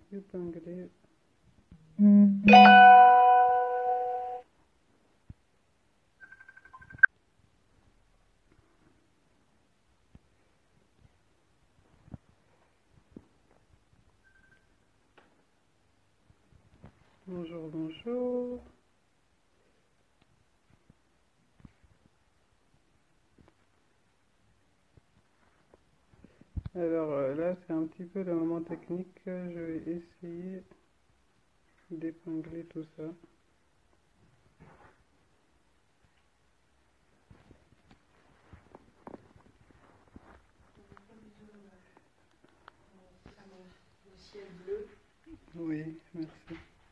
épingler. Bonjour, bonjour. Alors là, c'est un petit peu le moment technique. Je vais essayer d'épingler tout ça. Oui, merci.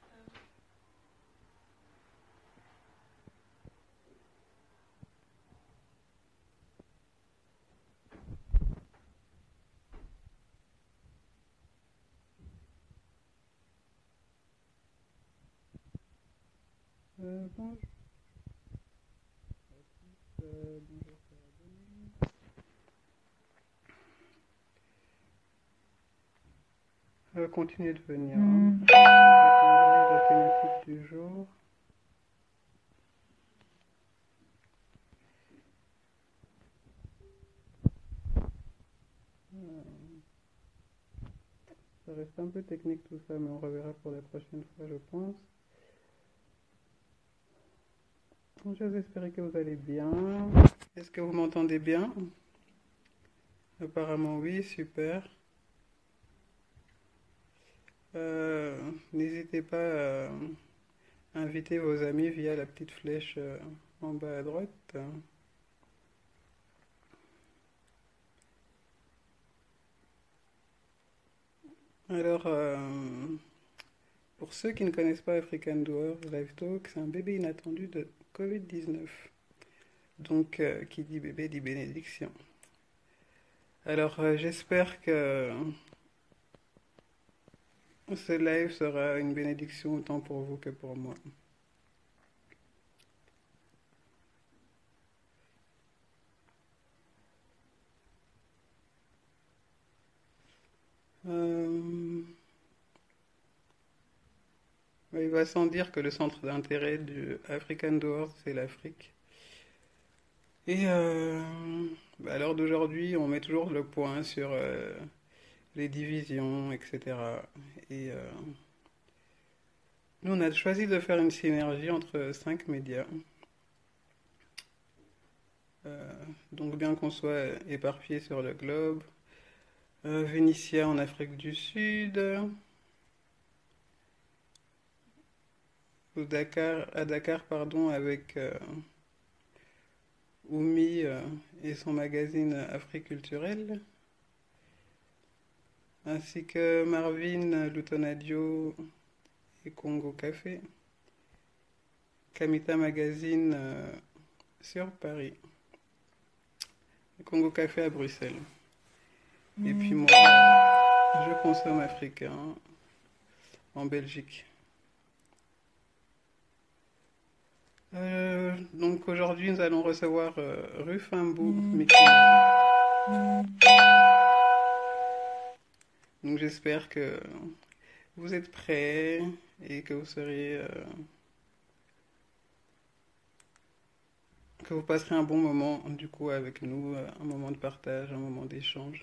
Bonjour. Bonjour. Continuez de venir. La thématique du jour. Ça reste un peu technique tout ça, mais on reverra pour la prochaine fois, je pense. J'ose espérer que vous allez bien. Est-ce que vous m'entendez bien? Apparemment oui, super. N'hésitez pas à inviter vos amis via la petite flèche en bas à droite. Alors, pour ceux qui ne connaissent pas African Doer Live Talk, c'est un bébé inattendu de Covid-19. Donc, qui dit bébé dit bénédiction. Alors, j'espère que ce live sera une bénédiction autant pour vous que pour moi. Il va sans dire que le centre d'intérêt du African Doer, c'est l'Afrique. Et à l'heure d'aujourd'hui, on met toujours le point sur les divisions, etc. Et nous, on a choisi de faire une synergie entre 5 médias. Donc bien qu'on soit éparpillé sur le globe, Vénitia en Afrique du Sud, à Dakar, pardon, avec Oumi et son magazine Africulturel, ainsi que Marvin Lutonadio et Congo Café, Kamita Magazine sur Paris, et Congo Café à Bruxelles. Et puis moi, je consomme africain en Belgique. Donc aujourd'hui, nous allons recevoir Rufimbo Mikino. Donc j'espère que vous êtes prêts et que vous serez, que vous passerez un bon moment du coup avec nous, un moment de partage, un moment d'échange.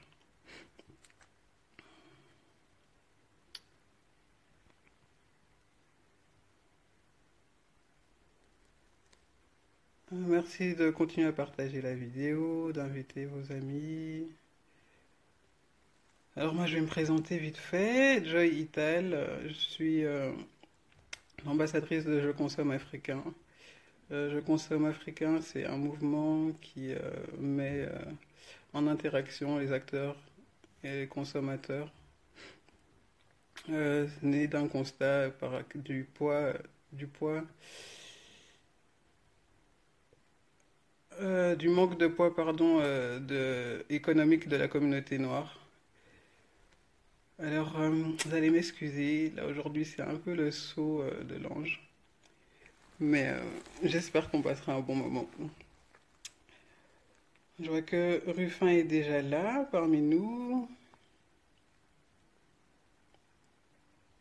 Merci de continuer à partager la vidéo, d'inviter vos amis. Alors moi je vais me présenter vite fait, Joy Ital, je suis l'ambassadrice de Je consomme africain. Je consomme africain, c'est un mouvement qui met en interaction les acteurs et les consommateurs, né d'un constat du manque de poids, pardon, économique de la communauté noire. Alors, vous allez m'excuser, là aujourd'hui c'est un peu le saut de l'ange, mais j'espère qu'on passera un bon moment. Je vois que Ruffin est déjà là parmi nous.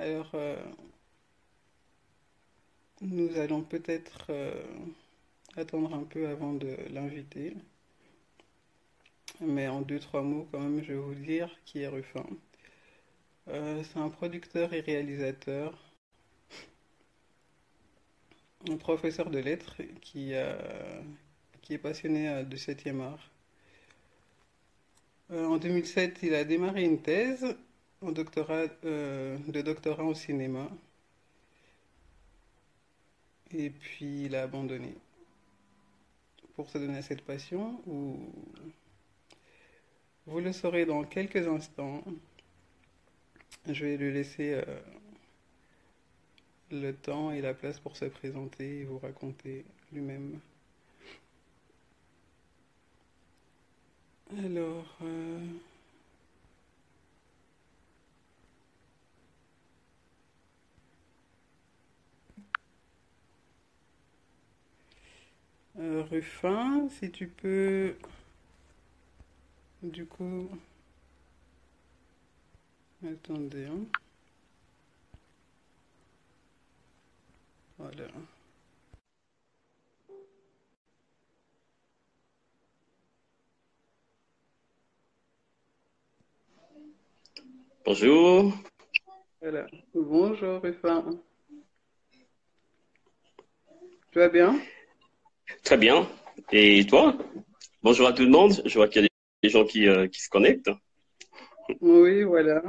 Alors, nous allons peut-être attendre un peu avant de l'inviter, mais en deux, trois mots quand même, je vais vous dire qui est Ruffin. C'est un producteur et réalisateur, un professeur de lettres qui est passionné de septième art. En 2007, il a démarré une thèse de doctorat au cinéma, et puis il a abandonné pour se donner à cette passion, où vous le saurez dans quelques instants. Je vais lui laisser le temps et la place pour se présenter et vous raconter lui-même. Alors, Ruffin, si tu peux, du coup, attendez, hein. Voilà. Bonjour, Voilà. Bonjour Ruffin. Tu vas bien? très bien. Et toi? Bonjour à tout le monde. Je vois qu'il y a des gens qui se connectent. Oui, voilà.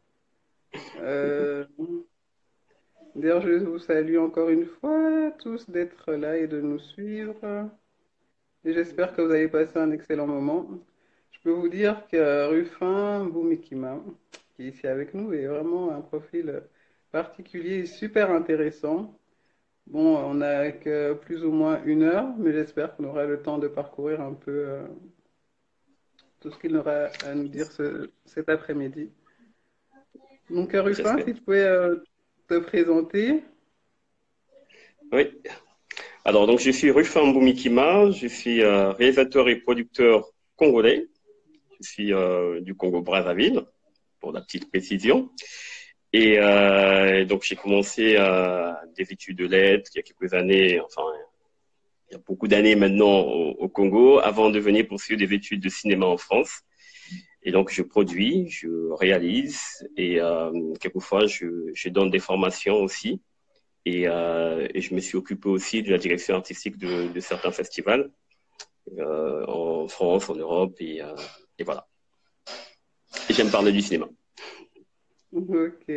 Euh, D'ailleurs, je vous salue encore une fois tous d'être là et de nous suivre. Et j'espère que vous avez passé un excellent moment. Je peux vous dire que Ruffin Boumikima, qui est ici avec nous, est vraiment un profil particulier et super intéressant. Bon, on n'a que plus ou moins une heure, mais j'espère qu'on aura le temps de parcourir un peu tout ce qu'il aura à nous dire cet après-midi. Donc, Ruffin, J'espère. si tu pouvais te présenter. Oui. Alors, donc, je suis Rufin Mbumikima. Je suis réalisateur et producteur congolais. Je suis du Congo-Brazzaville, pour la petite précision. Et donc, j'ai commencé des études de lettres il y a quelques années, enfin, il y a beaucoup d'années maintenant au Congo, avant de venir poursuivre des études de cinéma en France. Et donc, je produis, je réalise et quelquefois, je donne des formations aussi. Et je me suis occupé aussi de la direction artistique de certains festivals en France, en Europe. Et voilà. Et j'aime parler du cinéma. Ok.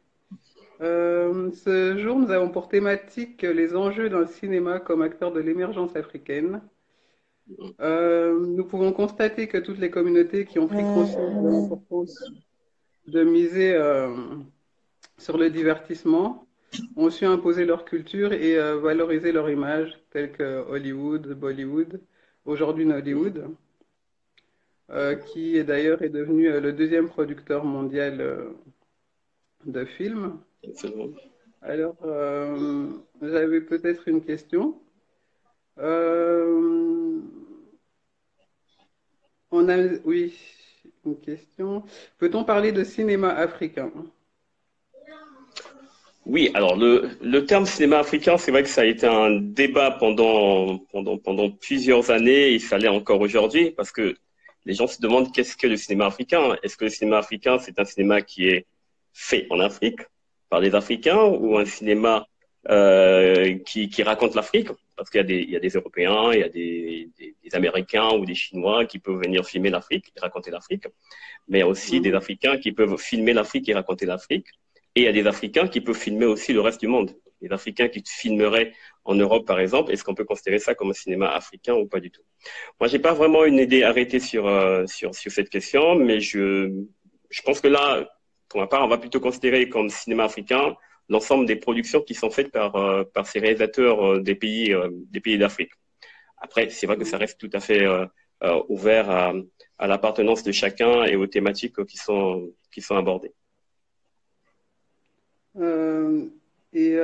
Ce jour, nous avons pour thématique les enjeux d'un cinéma comme acteur de l'émergence africaine. Nous pouvons constater que toutes les communautés qui ont pris conscience de l'importance de miser sur le divertissement ont su imposer leur culture et valoriser leur image, telles que Hollywood, Bollywood, aujourd'hui Nollywood, qui d'ailleurs est devenu le deuxième producteur mondial de films. Alors, j'avais peut-être une question. Euh, oui, une question. Peut-on parler de cinéma africain? Oui, alors le terme cinéma africain, c'est vrai que ça a été un débat pendant plusieurs années et ça l'est encore aujourd'hui parce que les gens se demandent qu'est-ce que le cinéma africain? Est-ce que le cinéma africain, c'est un cinéma qui est fait en Afrique par les Africains ou un cinéma qui raconte l'Afrique? Parce il y a des Européens, il y a des Américains ou des Chinois qui peuvent venir filmer l'Afrique et raconter l'Afrique, mais il y a aussi des Mhm. Africains qui peuvent filmer l'Afrique et raconter l'Afrique. Et il y a des Africains qui peuvent filmer aussi le reste du monde. Les Africains qui filmeraient en Europe, par exemple, est-ce qu'on peut considérer ça comme un cinéma africain ou pas du tout? Moi, j'ai pas vraiment une idée arrêtée sur cette question, mais je pense que là, pour ma part, on va plutôt considérer comme cinéma africain l'ensemble des productions qui sont faites par ces réalisateurs des pays d'Afrique. Après, c'est vrai que ça reste tout à fait ouvert à l'appartenance de chacun et aux thématiques qui sont abordées. Euh, et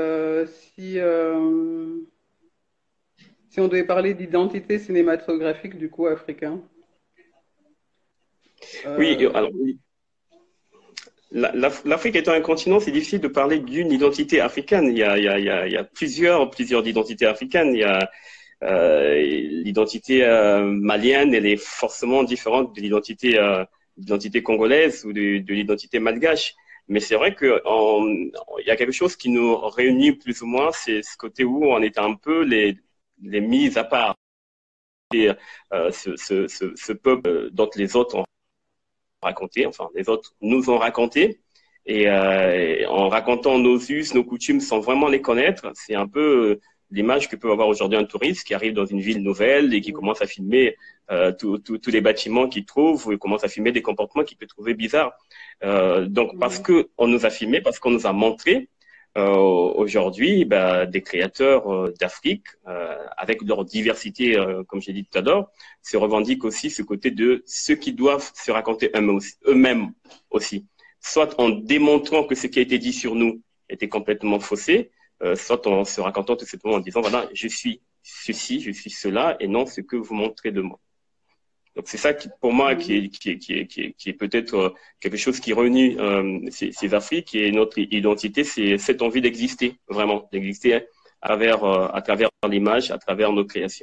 si on devait parler d'identité cinématographique du coup africain, Oui, euh, alors oui. l'Afrique étant un continent, c'est difficile de parler d'une identité africaine. Il y a plusieurs identités africaines. Il y a l'identité malienne, elle est forcément différente de l'identité congolaise ou de l'identité malgache. Mais c'est vrai il y a quelque chose qui nous réunit plus ou moins, c'est ce côté où on est un peu les mis à part. Et, ce peuple dont les autres ont raconté, enfin les autres nous ont raconté, et en racontant nos us, nos coutumes sans vraiment les connaître, c'est un peu l'image que peut avoir aujourd'hui un touriste qui arrive dans une ville nouvelle et qui commence à filmer tous les bâtiments qu'il trouve, ou il commence à filmer des comportements qu'il peut trouver bizarres. Donc parce que on nous a filmé, parce qu'on nous a montré, aujourd'hui, des créateurs d'Afrique, avec leur diversité, comme j'ai dit tout à l'heure, se revendiquent aussi ce côté de ceux qui doivent se raconter eux-mêmes aussi. Soit en démontrant que ce qui a été dit sur nous était complètement faussé, soit en se racontant tout simplement en disant, voilà, je suis ceci, je suis cela, et non ce que vous montrez de moi. Donc c'est ça qui, pour moi, qui est peut-être quelque chose qui réunit ces Afriques, et notre identité, c'est cette envie d'exister, vraiment, d'exister à travers l'image, à travers nos créations.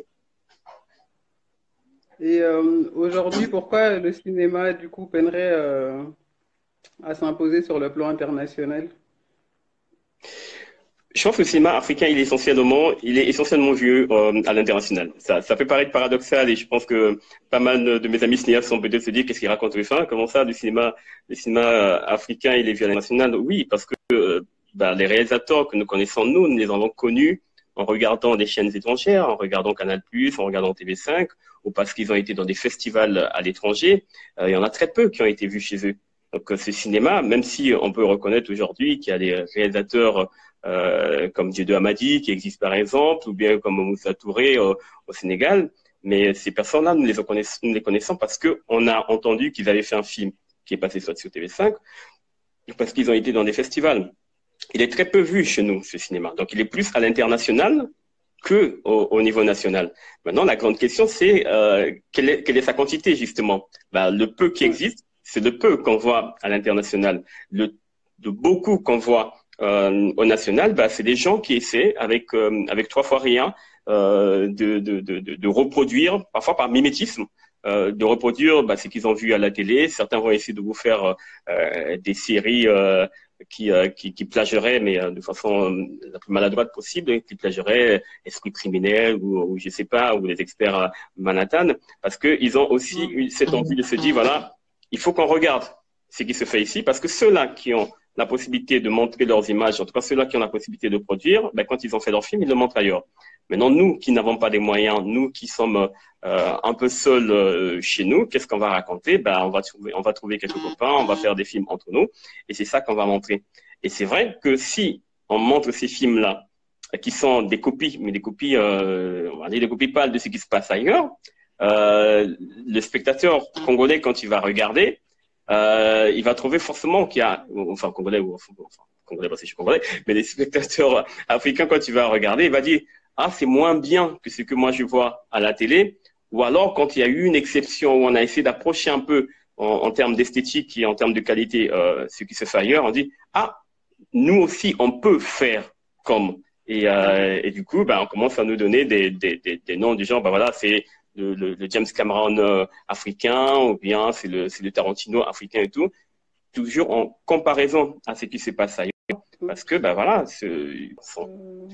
Et aujourd'hui, pourquoi le cinéma, du coup, peinerait à s'imposer sur le plan international? Je pense que le cinéma africain, il est essentiellement vu à l'international. Ça peut paraître paradoxal, et je pense que pas mal de mes amis cinéastes sont peut-être se dire qu'est-ce qu'il raconte ça, comment ça, le cinéma africain, il est vu à l'international. Oui, parce que les réalisateurs que nous connaissons, nous les avons connus en regardant des chaînes étrangères, en regardant Canal+, en regardant TV5, ou parce qu'ils ont été dans des festivals à l'étranger. Il y en a très peu qui ont été vus chez eux. Donc ce cinéma, même si on peut reconnaître aujourd'hui qu'il y a des réalisateurs comme Dieu Hamadi qui existe par exemple, ou bien comme Moussa Touré au Sénégal. Mais ces personnes-là, nous les connaissons parce qu'on a entendu qu'ils avaient fait un film qui est passé soit sur TV5, parce qu'ils ont été dans des festivals. Il est très peu vu chez nous, ce cinéma. Donc il est plus à l'international au niveau national. Maintenant, la grande question, c'est quelle est sa quantité, justement. Le peu qui existe, c'est le peu qu'on voit à l'international. Le beaucoup qu'on voit au national, c'est des gens qui essaient, avec 3 fois rien, de reproduire, parfois par mimétisme, de reproduire ce qu'ils ont vu à la télé. Certains vont essayer de vous faire des séries qui plagieraient, mais de façon la plus maladroite possible, qui plagieraient Esprit criminel ou je sais pas, ou les experts Manhattan, parce qu'ils ont aussi eu cette envie de se dire, voilà, il faut qu'on regarde ce qui se fait ici, parce que ceux-là qui ont la possibilité de montrer leurs images, en tout cas ceux-là qui ont la possibilité de produire, quand ils ont fait leur film, ils le montrent ailleurs. Maintenant, nous qui n'avons pas les moyens, nous qui sommes un peu seuls chez nous, qu'est-ce qu'on va raconter? On va trouver quelques copains, on va faire des films entre nous, et c'est ça qu'on va montrer. Et c'est vrai que si on montre ces films-là, qui sont des copies, mais des copies, on va dire des copies pâles de ce qui se passe ailleurs, le spectateur congolais, quand il va regarder, il va trouver forcément qu'il y a, enfin congolais congolais parce que je suis congolais, mais les spectateurs africains, quand il va regarder, il va dire, ah, c'est moins bien que ce que moi je vois à la télé, ou alors quand il y a eu une exception où on a essayé d'approcher un peu en termes d'esthétique et en termes de qualité ce qui se fait ailleurs, on dit, ah, nous aussi on peut faire comme. Et du coup, on commence à nous donner des noms du genre, voilà, c'est le James Cameron africain, ou bien c'est le Tarantino africain et tout, toujours en comparaison à ce qui se passe ailleurs, parce que voilà, ils sont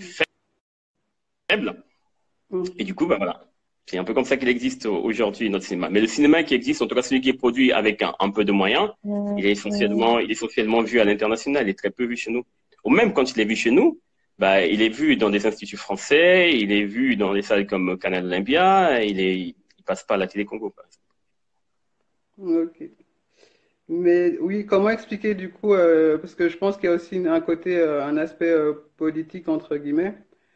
faibles, et du coup, voilà, c'est un peu comme ça qu'il existe aujourd'hui notre cinéma. Mais le cinéma qui existe, en tout cas celui qui est produit avec un peu de moyens, il est essentiellement vu à l'international, il est très peu vu chez nous. Ou même quand il est vu chez nous, il est vu dans des instituts français, il est vu dans des salles comme Canal Olympia, il passe pas à la télé Congo, par exemple. Ok. Mais oui, comment expliquer du coup, parce que je pense qu'il y a aussi un côté, un aspect politique entre guillemets,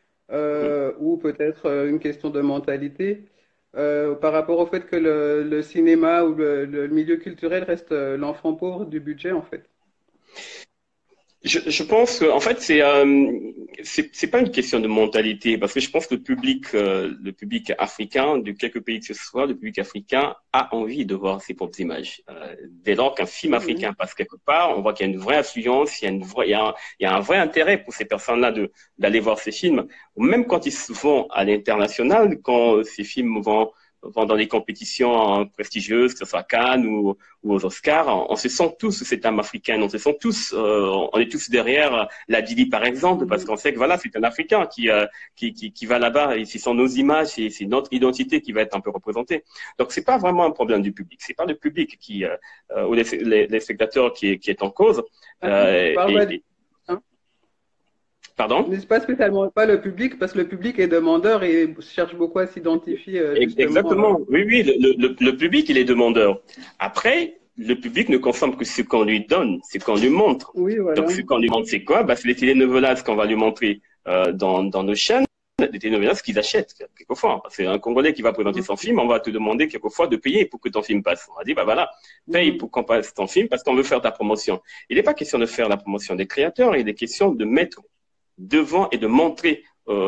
ou peut-être une question de mentalité, par rapport au fait que le cinéma ou le milieu culturel reste l'enfant pauvre du budget en fait. Je pense que, en fait, c'est pas une question de mentalité, parce que je pense que le public africain, de quelques pays que ce soit, le public africain a envie de voir ses propres images. Dès lors qu'un film Mhm. africain passe quelque part, on voit qu'il y a une vraie affluence, il y a un vrai intérêt pour ces personnes-là d'aller voir ces films. Même quand ils se vont à l'international, quand ces films vont dans des compétitions prestigieuses, que ce soit Cannes ou aux Oscars, on se sent tous cette âme africaine, on se sent tous, on est tous derrière la Didi par exemple, parce Mhm. qu'on sait que voilà, c'est un Africain qui va là-bas et ce sont nos images, c'est notre identité qui va être un peu représentée. Donc c'est pas vraiment un problème du public, c'est pas le public ou les spectateurs qui est en cause. Je parle pas Et pardon. mais c'est pas spécialement pas le public, parce que le public est demandeur et cherche beaucoup à s'identifier justement. Exactement. Oui, oui, le public, il est demandeur. Après, le public ne consomme que ce qu'on lui donne, ce qu'on lui montre. Oui, Donc, voilà. ce qu'on lui montre, c'est quoi? Bah, c'est les telenovelas qu'on va lui montrer dans nos chaînes, des telenovelas qu'ils achètent, quelquefois. C'est un Congolais qui va présenter son film, on va te demander quelquefois de payer pour que ton film passe. On va dire, bah voilà, paye Mhm. pour qu'on passe ton film parce qu'on veut faire ta promotion. Il n'est pas question de faire la promotion des créateurs, il est question de mettre devant et de montrer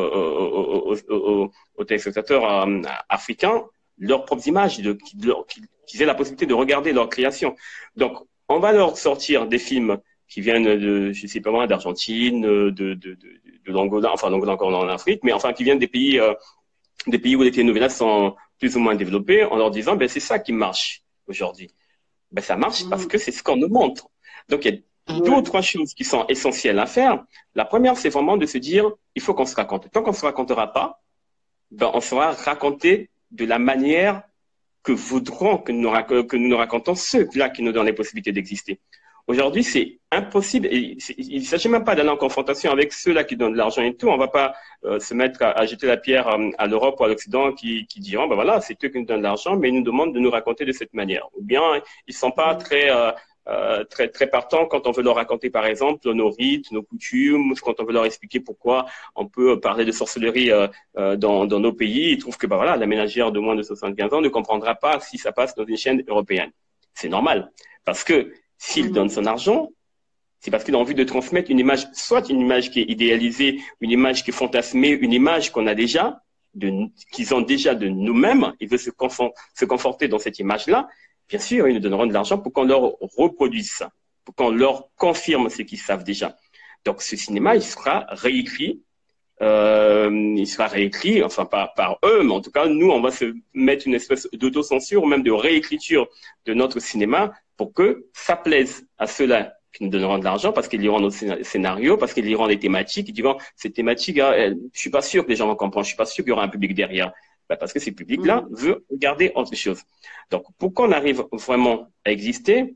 aux téléspectateurs africains leurs propres images, qu'ils aient la possibilité de regarder leur création. Donc, on va leur sortir des films qui viennent de, je sais pas moi, d'Argentine, de l'Angola, enfin l'Angola encore en Afrique, mais enfin qui viennent des pays où les telenovelas sont plus ou moins développés, en leur disant, ben c'est ça qui marche aujourd'hui. Ben ça marche parce Mhm. que c'est ce qu'on nous montre. Donc il y a deux ou Ouais. trois choses qui sont essentielles à faire. La première, c'est vraiment de se dire, il faut qu'on se raconte. Tant qu'on se racontera pas, ben on sera raconté de la manière que voudront que nous nous racontons ceux-là qui nous donnent les possibilités d'exister. Aujourd'hui, c'est impossible. Et il ne s'agit même pas d'aller en confrontation avec ceux-là qui donnent de l'argent et tout. On ne va pas se mettre à jeter la pierre à l'Europe ou à l'Occident qui diront, ben voilà, c'est eux qui nous donnent de l'argent, mais ils nous demandent de nous raconter de cette manière. Ou bien, ils ne sont pas Mhm. très partants quand on veut leur raconter, par exemple, nos rites, nos coutumes, quand on veut leur expliquer pourquoi on peut parler de sorcellerie dans nos pays. Ils trouvent que, ben voilà, la ménagère de moins de 75 ans ne comprendra pas si ça passe dans une chaîne européenne. C'est normal. Parce que s'il donne Mhm. son argent, c'est parce qu'il a envie de transmettre une image, soit une image qui est idéalisée, une image qui est fantasmée, une image qu'on a déjà, qu'ils ont déjà de nous-mêmes. Il veut se conforter dans cette image-là. Bien sûr, ils nous donneront de l'argent pour qu'on leur reproduise ça, pour qu'on leur confirme ce qu'ils savent déjà. Donc, ce cinéma, il sera réécrit, enfin par eux, mais en tout cas, nous, on va se mettre une espèce d'autocensure ou même de réécriture de notre cinéma pour que ça plaise à ceux-là qui nous donneront de l'argent parce qu'ils liront nos scénarios, parce qu'ils liront des thématiques, ils diront, ces thématiques, je suis pas sûr que les gens vont comprendre, je suis pas sûr qu'il y aura un public derrière. Ben, parce que ces publics-là Mhm. veulent regarder autre chose. Donc, pour qu'on arrive vraiment à exister,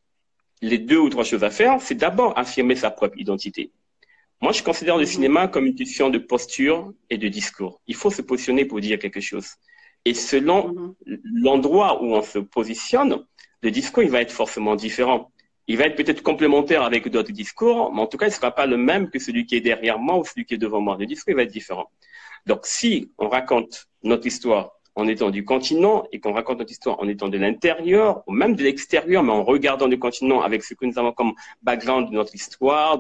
les deux ou trois choses à faire, c'est d'abord affirmer sa propre identité. Moi, je considère le Mhm. cinéma comme une question de posture et de discours. Il faut se positionner pour dire quelque chose. Et selon Mhm. l'endroit où on se positionne, le discours, il va être forcément différent. Il va être peut-être complémentaire avec d'autres discours, mais en tout cas, il ne sera pas le même que celui qui est derrière moi ou celui qui est devant moi. Le discours, il va être différent. Donc, si on raconte notre histoire en étant du continent et qu'on raconte notre histoire en étant de l'intérieur ou même de l'extérieur, mais en regardant le continent avec ce que nous avons comme background de notre histoire,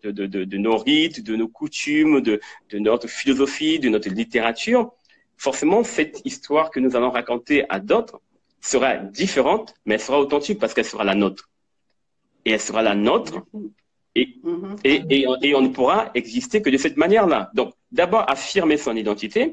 de nos rites, de nos coutumes, de notre philosophie, de notre littérature, forcément, cette histoire que nous allons raconter à d'autres sera différente, mais elle sera authentique parce qu'elle sera la nôtre. Et elle sera la Du nôtre coup, et, mhm. et on ne pourra exister que de cette manière-là. Donc, d'abord, affirmer son identité.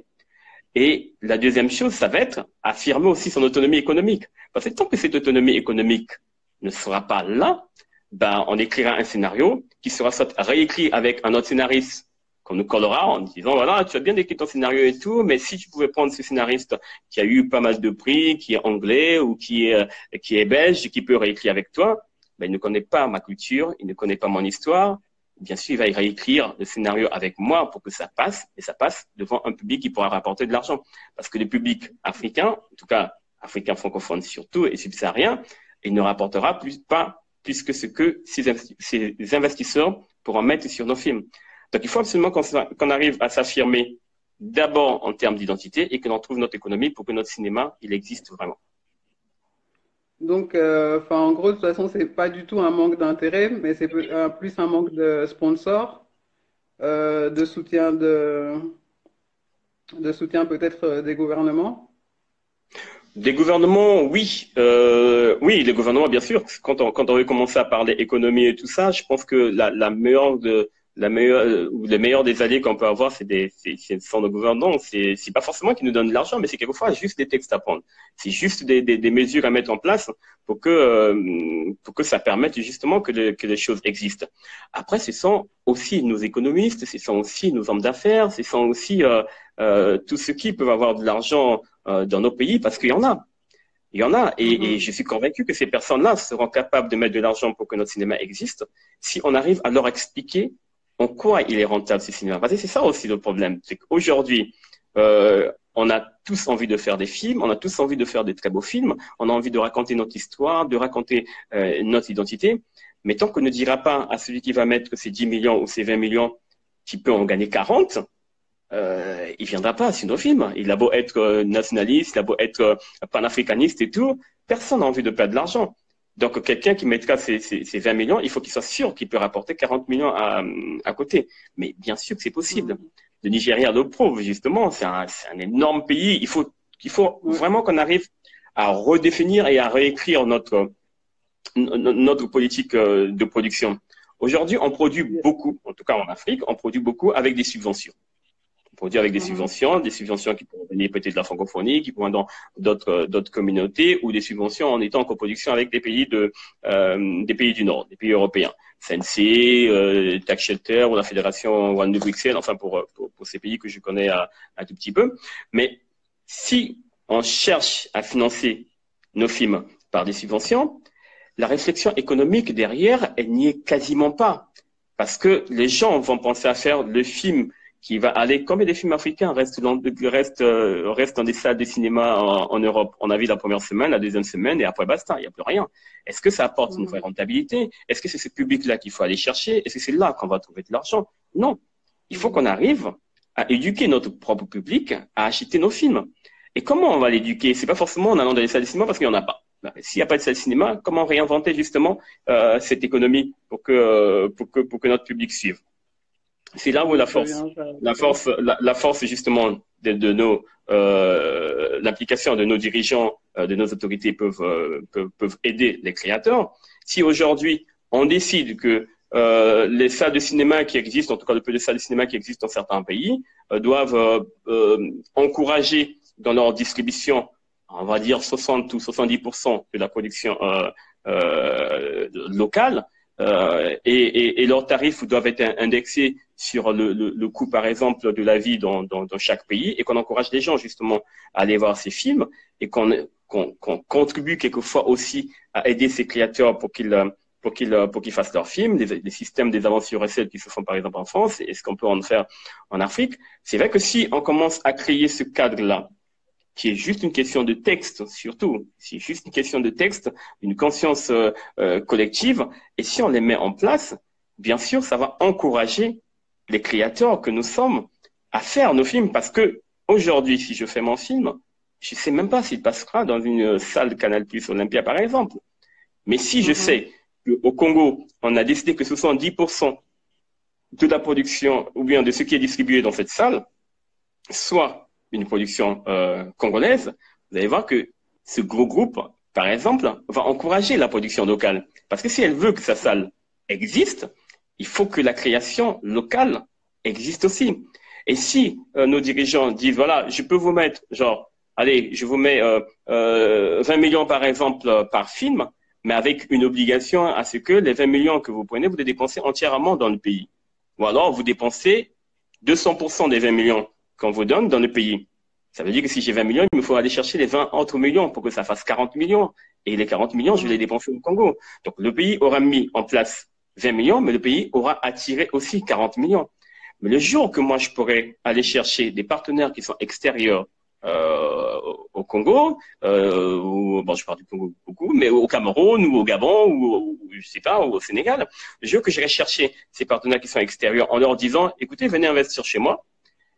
Et la deuxième chose, ça va être affirmer aussi son autonomie économique. Parce que tant que cette autonomie économique ne sera pas là, ben, on écrira un scénario qui sera soit réécrit avec un autre scénariste qu'on nous collera en disant, voilà, tu as bien écrit ton scénario et tout, mais si tu pouvais prendre ce scénariste qui a eu pas mal de prix, qui est anglais ou qui est belge, qui peut réécrire avec toi, ben, il ne connaît pas ma culture, il ne connaît pas mon histoire, bien sûr, il va y réécrire le scénario avec moi pour que ça passe, et ça passe devant un public qui pourra rapporter de l'argent. Parce que le public africain, en tout cas africain francophone surtout, et subsaharien, il ne rapportera pas plus que ce que ces investisseurs pourront mettre sur nos films. Donc il faut absolument qu'on arrive à s'affirmer d'abord en termes d'identité et que l'on trouve notre économie pour que notre cinéma, il existe vraiment. Donc, enfin, en gros, de toute façon, c'est pas du tout un manque d'intérêt, mais c'est plus un manque de sponsors, de soutien de soutien peut-être des gouvernements. Des gouvernements, oui, oui, les gouvernements, bien sûr. Quand on veut commencer à parler économie et tout ça, je pense que ou les meilleurs des alliés qu'on peut avoir, ce sont nos gouvernants. C'est pas forcément qu'ils nous donnent de l'argent, mais c'est quelquefois juste des textes à prendre. C'est juste des mesures à mettre en place pour que ça permette justement que les choses existent. Après, ce sont aussi nos économistes, ce sont aussi nos hommes d'affaires, ce sont aussi tous ceux qui peuvent avoir de l'argent dans nos pays, parce qu'il y en a. Il y en a, et Mhm. je suis convaincu que ces personnes-là seront capables de mettre de l'argent pour que notre cinéma existe, si on arrive à leur expliquer en quoi il est rentable, ce cinéma. Parce que c'est ça aussi le problème, c'est qu'aujourd'hui, on a tous envie de faire des films, on a tous envie de faire des très beaux films, on a envie de raconter notre histoire, de raconter notre identité, mais tant qu'on ne dira pas à celui qui va mettre ses 10 millions ou ses 20 millions, qui peut en gagner 40, il viendra pas sur nos films. Il a beau être nationaliste, il a beau être panafricaniste et tout, personne n'a envie de perdre de l'argent. Donc quelqu'un qui mettra ses 20 millions, il faut qu'il soit sûr qu'il peut rapporter 40 millions à côté. Mais bien sûr que c'est possible. Mhm. Le Nigeria le prouve, justement. C'est un énorme pays. Il faut Ouais. vraiment qu'on arrive à redéfinir et à réécrire notre politique de production. Aujourd'hui, on produit beaucoup, en tout cas en Afrique, on produit beaucoup avec des subventions pour dire avec Mhm. des subventions qui pourront venir peut-être de la francophonie, qui pourront dans d'autres communautés, ou des subventions en étant en coproduction avec des pays du Nord, des pays européens. CNC, Tax Shelter ou la Fédération One de Bruxelles, enfin pour ces pays que je connais un tout petit peu. Mais si on cherche à financer nos films par des subventions, la réflexion économique derrière, elle n'y est quasiment pas. Parce que les gens vont penser à faire le film qui va aller, comme des films africains restent dans des salles de cinéma en Europe. On a vu la première semaine, la deuxième semaine, et après basta, il n'y a plus rien. Est-ce que ça apporte une vraie Mhm. rentabilité? Est-ce que c'est ce public-là qu'il faut aller chercher? Est-ce que c'est là qu'on va trouver de l'argent? Non. Il faut qu'on Mhm. arrive à éduquer notre propre public à acheter nos films. Et comment on va l'éduquer? C'est pas forcément en allant dans les salles de cinéma parce qu'il n'y en a pas. S'il n'y a pas de salle de cinéma, comment réinventer justement cette économie pour que notre public suive? C'est là où Ouais, très bien, la force justement l'implication de nos dirigeants, de nos autorités peuvent aider les créateurs. Si aujourd'hui on décide que les salles de cinéma qui existent, en tout cas le peu de salles de cinéma qui existent dans certains pays, doivent encourager dans leur distribution, on va dire 60 ou 70% de la production locale, et leurs tarifs doivent être indexés sur le coût, par exemple, de la vie dans chaque pays, et qu'on encourage les gens justement à aller voir ces films, et qu'on contribue quelquefois aussi à aider ces créateurs pour qu'ils fassent leurs films, les systèmes des avances sur recette qui se font par exemple en France, et ce qu'on peut en faire en Afrique. C'est vrai que si on commence à créer ce cadre-là, qui est juste une question de texte, surtout, c'est juste une question de texte, une conscience collective, et si on les met en place, bien sûr, ça va encourager les créateurs que nous sommes à faire nos films, parce que aujourd'hui, si je fais mon film, je sais même pas s'il passera dans une salle de Canal+ Olympia, par exemple. Mais si je Mhm. sais qu'au Congo, on a décidé que 70% de la production, ou bien de ce qui est distribué dans cette salle, soit une production congolaise, vous allez voir que ce gros groupe, par exemple, va encourager la production locale. Parce que si elle veut que sa salle existe, il faut que la création locale existe aussi. Et si nos dirigeants disent, voilà, je peux vous mettre, genre, allez, je vous mets 20 millions par exemple par film, mais avec une obligation à ce que les 20 millions que vous prenez, vous les dépensez entièrement dans le pays. Ou alors vous dépensez 200% des 20 millions qu'on vous donne dans le pays. Ça veut dire que si j'ai 20 millions, il me faut aller chercher les 20 autres millions pour que ça fasse 40 millions. Et les 40 millions, je vais les Mhm. dépenser au Congo. Donc le pays aura mis en place 20 millions, mais le pays aura attiré aussi 40 millions. Mais le jour que moi, je pourrais aller chercher des partenaires qui sont extérieurs au Congo, ou, bon, je parle du Congo beaucoup, mais au Cameroun ou au Gabon ou je sais pas, ou au Sénégal, le jour que j'irai chercher ces partenaires qui sont extérieurs en leur disant, écoutez, venez investir chez moi,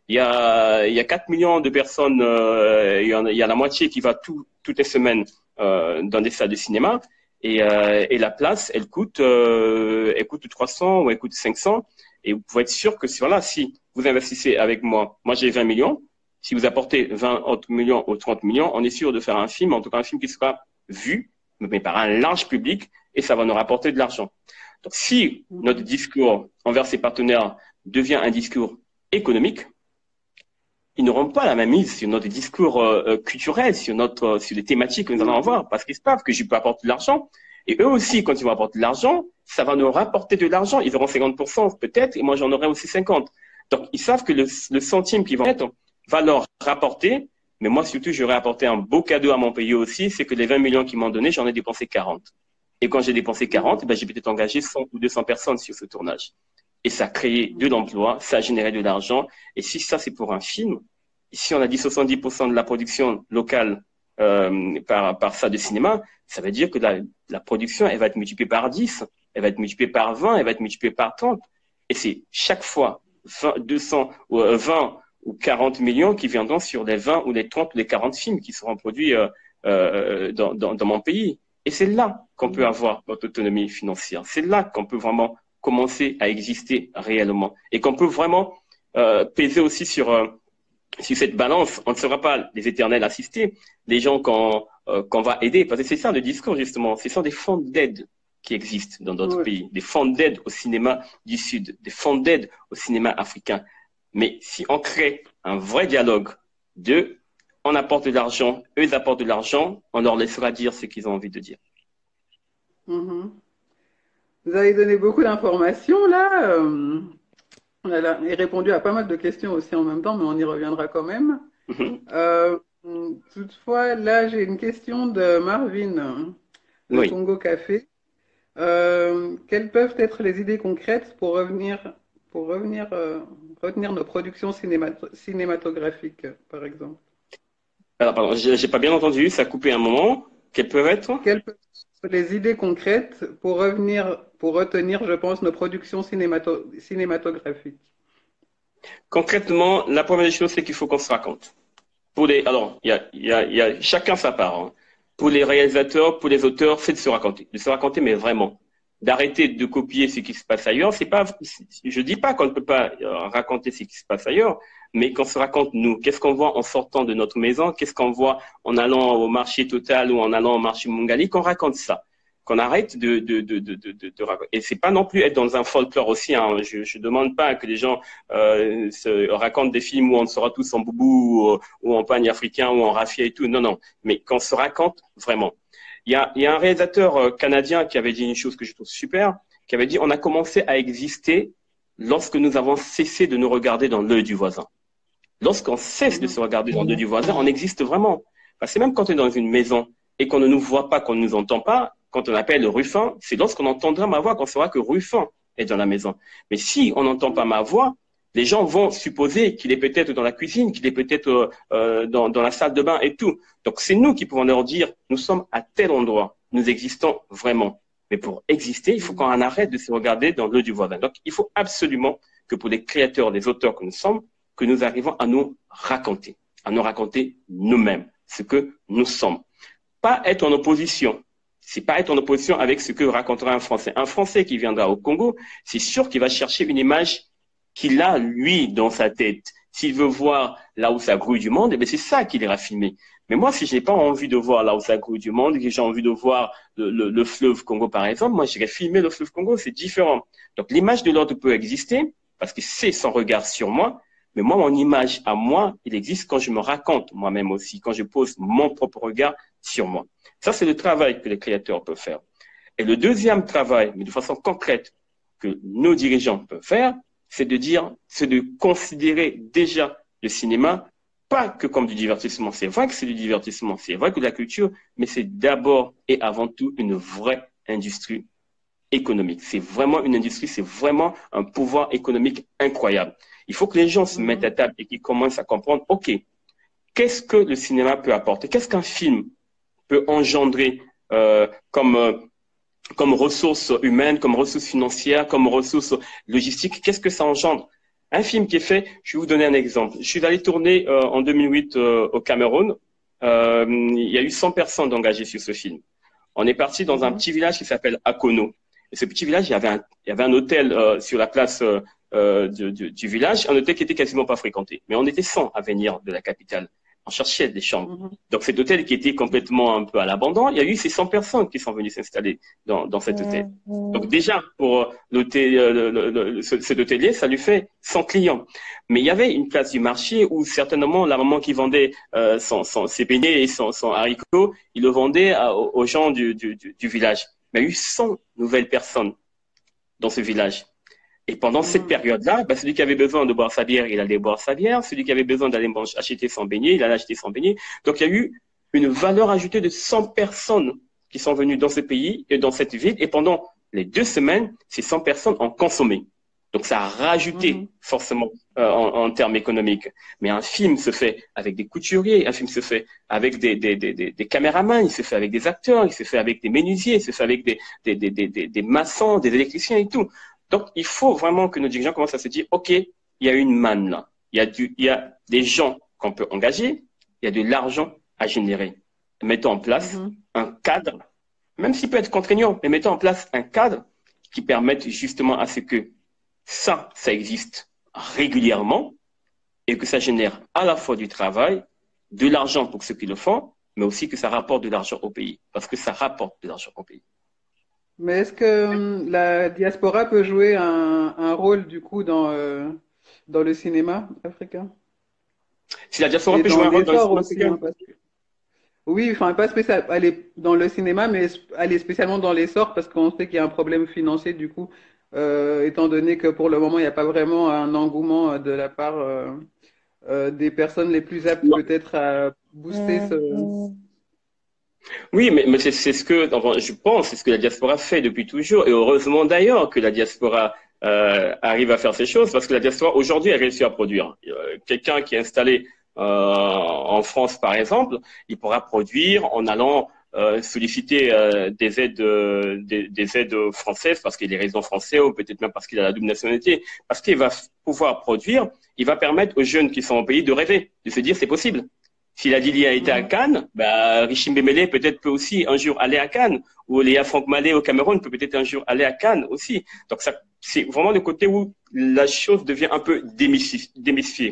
il y a 4 millions de personnes, il y a la moitié qui va toutes les semaines dans des salles de cinéma. Et la place, elle coûte 300 ou elle coûte 500. Et vous pouvez être sûr que voilà, si vous investissez avec moi j'ai 20 millions, si vous apportez 20 autres millions ou 30 millions, on est sûr de faire un film, en tout cas un film qui sera vu, mais par un large public, et ça va nous rapporter de l'argent. Donc si notre discours envers ces partenaires devient un discours économique, ils n'auront pas la même mise sur notre discours culturel, sur les thématiques que nous allons avoir, parce qu'ils savent que je peux apporter de l'argent. Et eux aussi, quand ils vont apporter de l'argent, ça va nous rapporter de l'argent. Ils auront 50% peut-être, et moi j'en aurai aussi 50. Donc ils savent que le centime qu'ils vont mettre va leur rapporter. Mais moi surtout, j'aurais apporté un beau cadeau à mon pays aussi, c'est que les 20 millions qu'ils m'ont donné, j'en ai dépensé 40. Et quand j'ai dépensé 40, ben, j'ai peut-être engagé 100 ou 200 personnes sur ce tournage. Et ça a créé de l'emploi, ça a généré de l'argent. Et si ça, c'est pour un film, ici on a dit 70% de la production locale par salle de cinéma, ça veut dire que la production, elle va être multipliée par 10, elle va être multipliée par 20, elle va être multipliée par 30. Et c'est chaque fois 200 ou 20 ou 40 millions qui viendront sur les 20 ou les 30 ou les 40 films qui seront produits dans mon pays. Et c'est là qu'on peut avoir notre autonomie financière. C'est là qu'on peut vraiment commencer à exister réellement et qu'on peut vraiment peser aussi sur cette balance. On ne sera pas les éternels assistés, les gens qu'on va aider, parce que c'est ça le discours justement. Ce sont des fonds d'aide qui existent dans d'autres pays, des fonds d'aide au cinéma du Sud, des fonds d'aide au cinéma africain. Mais si on crée un vrai dialogue on apporte de l'argent, eux ils apportent de l'argent, on leur laissera dire ce qu'ils ont envie de dire. Vous avez donné beaucoup d'informations là. On a répondu à pas mal de questions aussi en même temps, mais on y reviendra quand même. Toutefois, là, j'ai une question de Marvin, de Congo Café. Quelles peuvent être les idées concrètes pour retenir nos productions cinématographiques, par exemple? Alors, pardon, j'ai pas bien entendu, ça a coupé un moment. Quelles peuvent être? Quelles peuvent être les idées concrètes pour retenir, je pense, nos productions cinématographiques? Concrètement, la première des choses, c'est qu'il faut qu'on se raconte. Alors, il y a chacun sa part. Hein. Pour les réalisateurs, pour les auteurs, c'est de se raconter, mais vraiment. D'arrêter de copier ce qui se passe ailleurs. Je dis pas qu'on ne peut pas raconter ce qui se passe ailleurs, mais qu'on se raconte nous. Qu'est-ce qu'on voit en sortant de notre maison? Qu'est-ce qu'on voit en allant au marché Total ou en allant au marché Mungali? Qu'on raconte ça. Qu'on arrête de raconter. Et c'est pas non plus être dans un folklore aussi. Hein. Je demande pas que les gens se racontent des films où on sera tous en boubou ou en pagne africain ou en raffia et tout. Non, non. Mais qu'on se raconte vraiment. Il y a un réalisateur canadien qui avait dit une chose que je trouve super, qui avait dit on a commencé à exister lorsque nous avons cessé de nous regarder dans l'œil du voisin. Lorsqu'on cesse de se regarder dans l'œil du voisin, on existe vraiment. Parce que même quand on est dans une maison et qu'on ne nous voit pas, qu'on ne nous entend pas, quand on appelle Ruffin, c'est lorsqu'on entendra ma voix qu'on saura que Ruffin est dans la maison. Mais si on n'entend pas ma voix, les gens vont supposer qu'il est peut-être dans la cuisine, qu'il est peut-être dans la salle de bain et tout. Donc c'est nous qui pouvons leur dire, nous sommes à tel endroit, nous existons vraiment. Mais pour exister, il faut qu'on en arrête de se regarder dans l'œil du voisin. Donc il faut absolument que pour les créateurs, les auteurs que nous sommes, que nous arrivons à nous raconter nous-mêmes ce que nous sommes. Pas être en opposition. C'est pas être en opposition avec ce que racontera un Français. Un Français qui viendra au Congo, c'est sûr qu'il va chercher une image qu'il a, lui, dans sa tête. S'il veut voir là où ça grouille du monde, eh bien, c'est ça qu'il ira filmer. Mais moi, si je n'ai pas envie de voir là où ça grouille du monde, que j'ai envie de voir le fleuve Congo, par exemple, moi, j'irai filmer le fleuve Congo, c'est différent. Donc, l'image de l'autre peut exister, parce que c'est son regard sur moi, mais moi, mon image à moi, il existe quand je me raconte moi-même aussi, quand je pose mon propre regard sur moi. Ça, c'est le travail que les créateurs peuvent faire. Et le deuxième travail, mais de façon concrète, que nos dirigeants peuvent faire, c'est de considérer déjà le cinéma, pas que comme du divertissement. C'est vrai que c'est du divertissement, c'est vrai que de la culture, mais c'est d'abord et avant tout une vraie industrie économique. C'est vraiment une industrie, c'est vraiment un pouvoir économique incroyable. Il faut que les gens se mettent à table et qu'ils commencent à comprendre, OK, qu'est-ce que le cinéma peut apporter? Qu'est-ce qu'un film peut engendrer comme ressources humaines, comme ressources financières, comme ressources logistiques? Qu'est-ce que ça engendre? Un film qui est fait, je vais vous donner un exemple. Je suis allé tourner en 2008 au Cameroun. Il y a eu 100 personnes engagées sur ce film. On est parti dans un petit village qui s'appelle Akono. Et ce petit village, il y avait un hôtel sur la place du village, un hôtel qui était quasiment pas fréquenté. Mais on était 100 à venir de la capitale. On cherchait des chambres. Donc cet hôtel qui était complètement un peu à l'abandon, il y a eu ces 100 personnes qui sont venues s'installer dans cet hôtel. Donc déjà, pour cet hôtelier, ça lui fait 100 clients. Mais il y avait une place du marché où certainement la maman qui vendait ses beignets et son haricot, il le vendait aux gens du village. Mais il y a eu 100 nouvelles personnes dans ce village. Et pendant cette période-là, celui qui avait besoin de boire sa bière, il allait boire sa bière. Celui qui avait besoin d'aller acheter son beignet, il allait acheter son beignet. Donc, il y a eu une valeur ajoutée de 100 personnes qui sont venues dans ce pays et dans cette ville. Et pendant les 2 semaines, ces 100 personnes ont consommé. Donc, ça a rajouté forcément en termes économiques. Mais un film se fait avec des couturiers, un film se fait avec des caméramans, il se fait avec des acteurs, il se fait avec des menuisiers, il se fait avec des maçons, des électriciens et tout. Donc, il faut vraiment que nos dirigeants commencent à se dire, OK, il y a une manne là. Il y a des gens qu'on peut engager, il y a de l'argent à générer. Mettons en place un cadre, même s'il peut être contraignant, mais mettons en place un cadre qui permette justement à ce que ça existe régulièrement et que ça génère à la fois du travail, de l'argent pour ceux qui le font, mais aussi que ça rapporte de l'argent au pays. Parce que ça rapporte de l'argent au pays. Mais est-ce que la diaspora peut jouer un rôle du coup dans le cinéma africain? Si la diaspora Et peut dans jouer un rôle dans le l'essor cinéma aussi, hein, africain, oui, enfin pas spécial, aller dans le cinéma, mais aller spécialement dans l'essor parce qu'on sait qu'il y a un problème financier du coup, étant donné que pour le moment il n'y a pas vraiment un engouement de la part des personnes les plus aptes peut-être à booster ce. oui, mais c'est ce que, enfin, je pense, c'est ce que la diaspora fait depuis toujours. Et heureusement d'ailleurs que la diaspora arrive à faire ces choses, parce que la diaspora aujourd'hui a réussi à produire. Quelqu'un qui est installé en France, par exemple, il pourra produire en allant solliciter des aides françaises parce qu'il est résident français ou peut-être même parce qu'il a la double nationalité. Parce qu'il va pouvoir produire, il va permettre aux jeunes qui sont au pays de rêver, de se dire c'est possible. Si la Dili a été à Cannes, Richim Bemele peut-être peut aussi un jour aller à Cannes, ou Léa Franck Malé au Cameroun peut peut-être un jour aller à Cannes aussi. Donc ça, c'est vraiment le côté où la chose devient un peu démystifiée.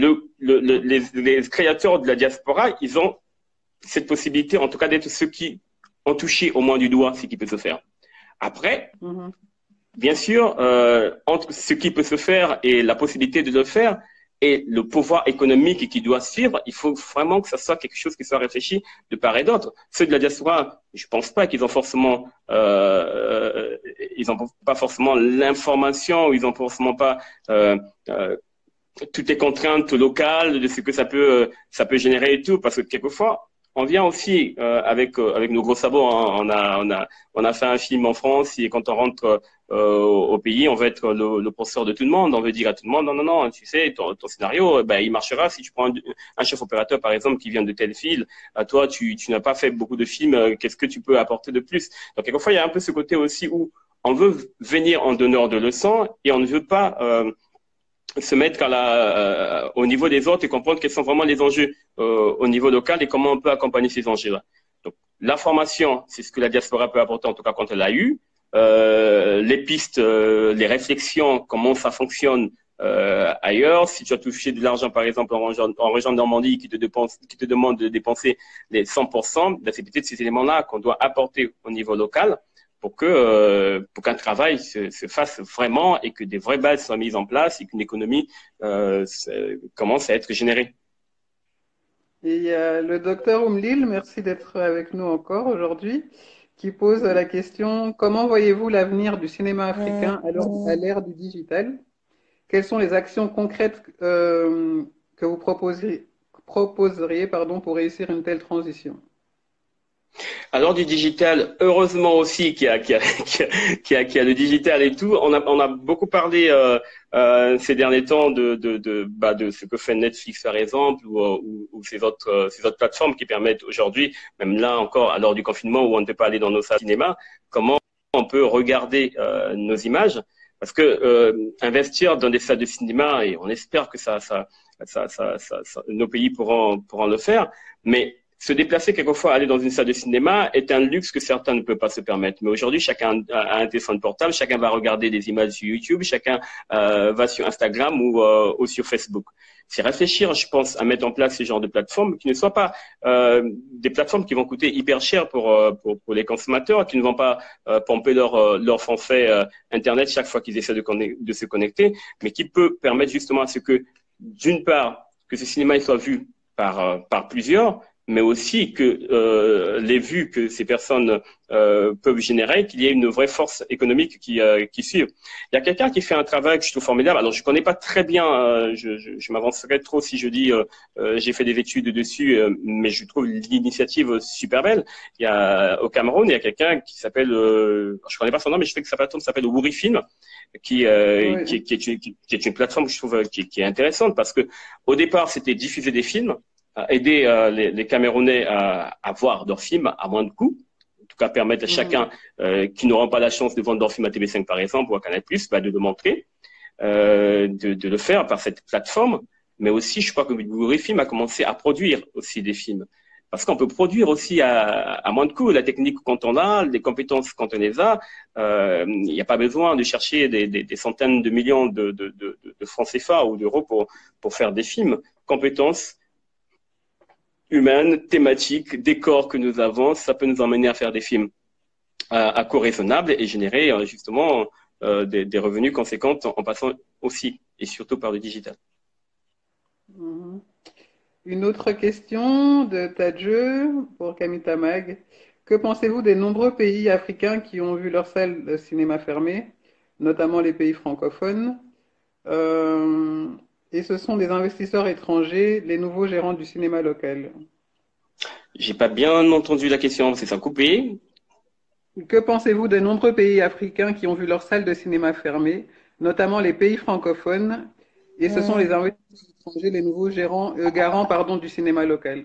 Les créateurs de la diaspora, ils ont cette possibilité, en tout cas, d'être ceux qui ont touché au moins du doigt ce qui peut se faire. Après, bien sûr, entre ce qui peut se faire et la possibilité de le faire, et le pouvoir économique qui doit suivre, il faut vraiment que ça soit quelque chose qui soit réfléchi de part et d'autre. Ceux de la diaspora, je pense pas qu'ils ont forcément, ils ont pas forcément l'information, ou ils ont forcément pas toutes les contraintes locales de ce que ça peut générer et tout, parce que quelquefois on vient aussi avec nos gros sabots. Hein. On a fait un film en France et quand on rentre au pays, on veut être le penseur de tout le monde. On veut dire à tout le monde non, tu sais, ton scénario, il marchera si tu prends un chef opérateur par exemple qui vient de telle ville. À toi, tu n'as pas fait beaucoup de films. Qu'est-ce que tu peux apporter de plus? Donc quelquefois il y a un peu ce côté aussi où on veut venir en donneur de leçons et on ne veut pas se mettre au niveau des autres et comprendre quels sont vraiment les enjeux au niveau local et comment on peut accompagner ces enjeux-là. Donc, la formation, c'est ce que la diaspora peut apporter, en tout cas quand elle l'a eu. Les pistes, les réflexions, comment ça fonctionne ailleurs. Si tu as touché de l'argent, par exemple, en région de Normandie, qui te demande de dépenser les 100%, c'est peut-être ces éléments-là qu'on doit apporter au niveau local pour qu'un travail se fasse vraiment et que des vraies bases soient mises en place et qu'une économie commence à être générée. Et il y a le docteur Oumlil, merci d'être avec nous encore aujourd'hui, qui pose la question: comment voyez-vous l'avenir du cinéma africain à l'ère du digital? Quelles sont les actions concrètes que vous proposeriez pour réussir une telle transition? Alors du digital, heureusement aussi qu'il y a le digital et tout. On a beaucoup parlé ces derniers temps de ce que fait Netflix par exemple ou ces autres plateformes qui permettent aujourd'hui, même là encore à l'heure du confinement où on ne peut pas aller dans nos salles de cinéma, comment on peut regarder nos images. Parce que investir dans des salles de cinéma, et on espère que nos pays pourront le faire, mais se déplacer quelquefois, aller dans une salle de cinéma est un luxe que certains ne peuvent pas se permettre. Mais aujourd'hui, chacun a un téléphone portable, chacun va regarder des images sur YouTube, chacun va sur Instagram ou sur Facebook. C'est réfléchir, je pense, à mettre en place ce genre de plateformes qui ne soient pas des plateformes qui vont coûter hyper cher pour les consommateurs, qui ne vont pas pomper leur forfait Internet chaque fois qu'ils essaient de se connecter, mais qui peut permettre justement à ce que, d'une part, que ce cinéma soit vu par plusieurs, mais aussi que les vues que ces personnes peuvent générer, qu'il y ait une vraie force économique qui suive. Il y a quelqu'un qui fait un travail que je trouve formidable. Alors, je connais pas très bien, je m'avancerai trop si je dis j'ai fait des études dessus, mais je trouve l'initiative super belle. Il y a au Cameroun, il y a quelqu'un qui s'appelle, je connais pas son nom, mais je sais que sa plateforme s'appelle Wuri Film, qui est une plateforme que je trouve qui est intéressante parce que au départ, c'était diffuser des films, aider les Camerounais à voir leurs films à moins de coûts, en tout cas permettre à chacun qui n'aura pas la chance de vendre leurs films à TV5 par exemple ou à Canal+, de le montrer, de le faire par cette plateforme, mais aussi je crois que Wuri Film a commencé à produire aussi des films. Parce qu'on peut produire aussi à moins de coûts. La technique quand on l'a, les compétences quand on les a, il n'y a pas besoin de chercher des centaines de millions de francs CFA ou d'euros pour faire des films. Compétences humaines, thématiques, décors que nous avons, ça peut nous emmener à faire des films à coût raisonnable et générer justement des revenus conséquents en passant aussi et surtout par le digital. Une autre question de Tadjeu pour Kamita Mag. Que pensez-vous des nombreux pays africains qui ont vu leurs salles de cinéma fermées, notamment les pays francophones et ce sont des investisseurs étrangers, les nouveaux gérants du cinéma local. J'ai pas bien entendu la question, c'est ça coupé. Que pensez-vous des nombreux pays africains qui ont vu leurs salles de cinéma fermées, notamment les pays francophones, et ce sont les investisseurs étrangers, les nouveaux garants du cinéma local?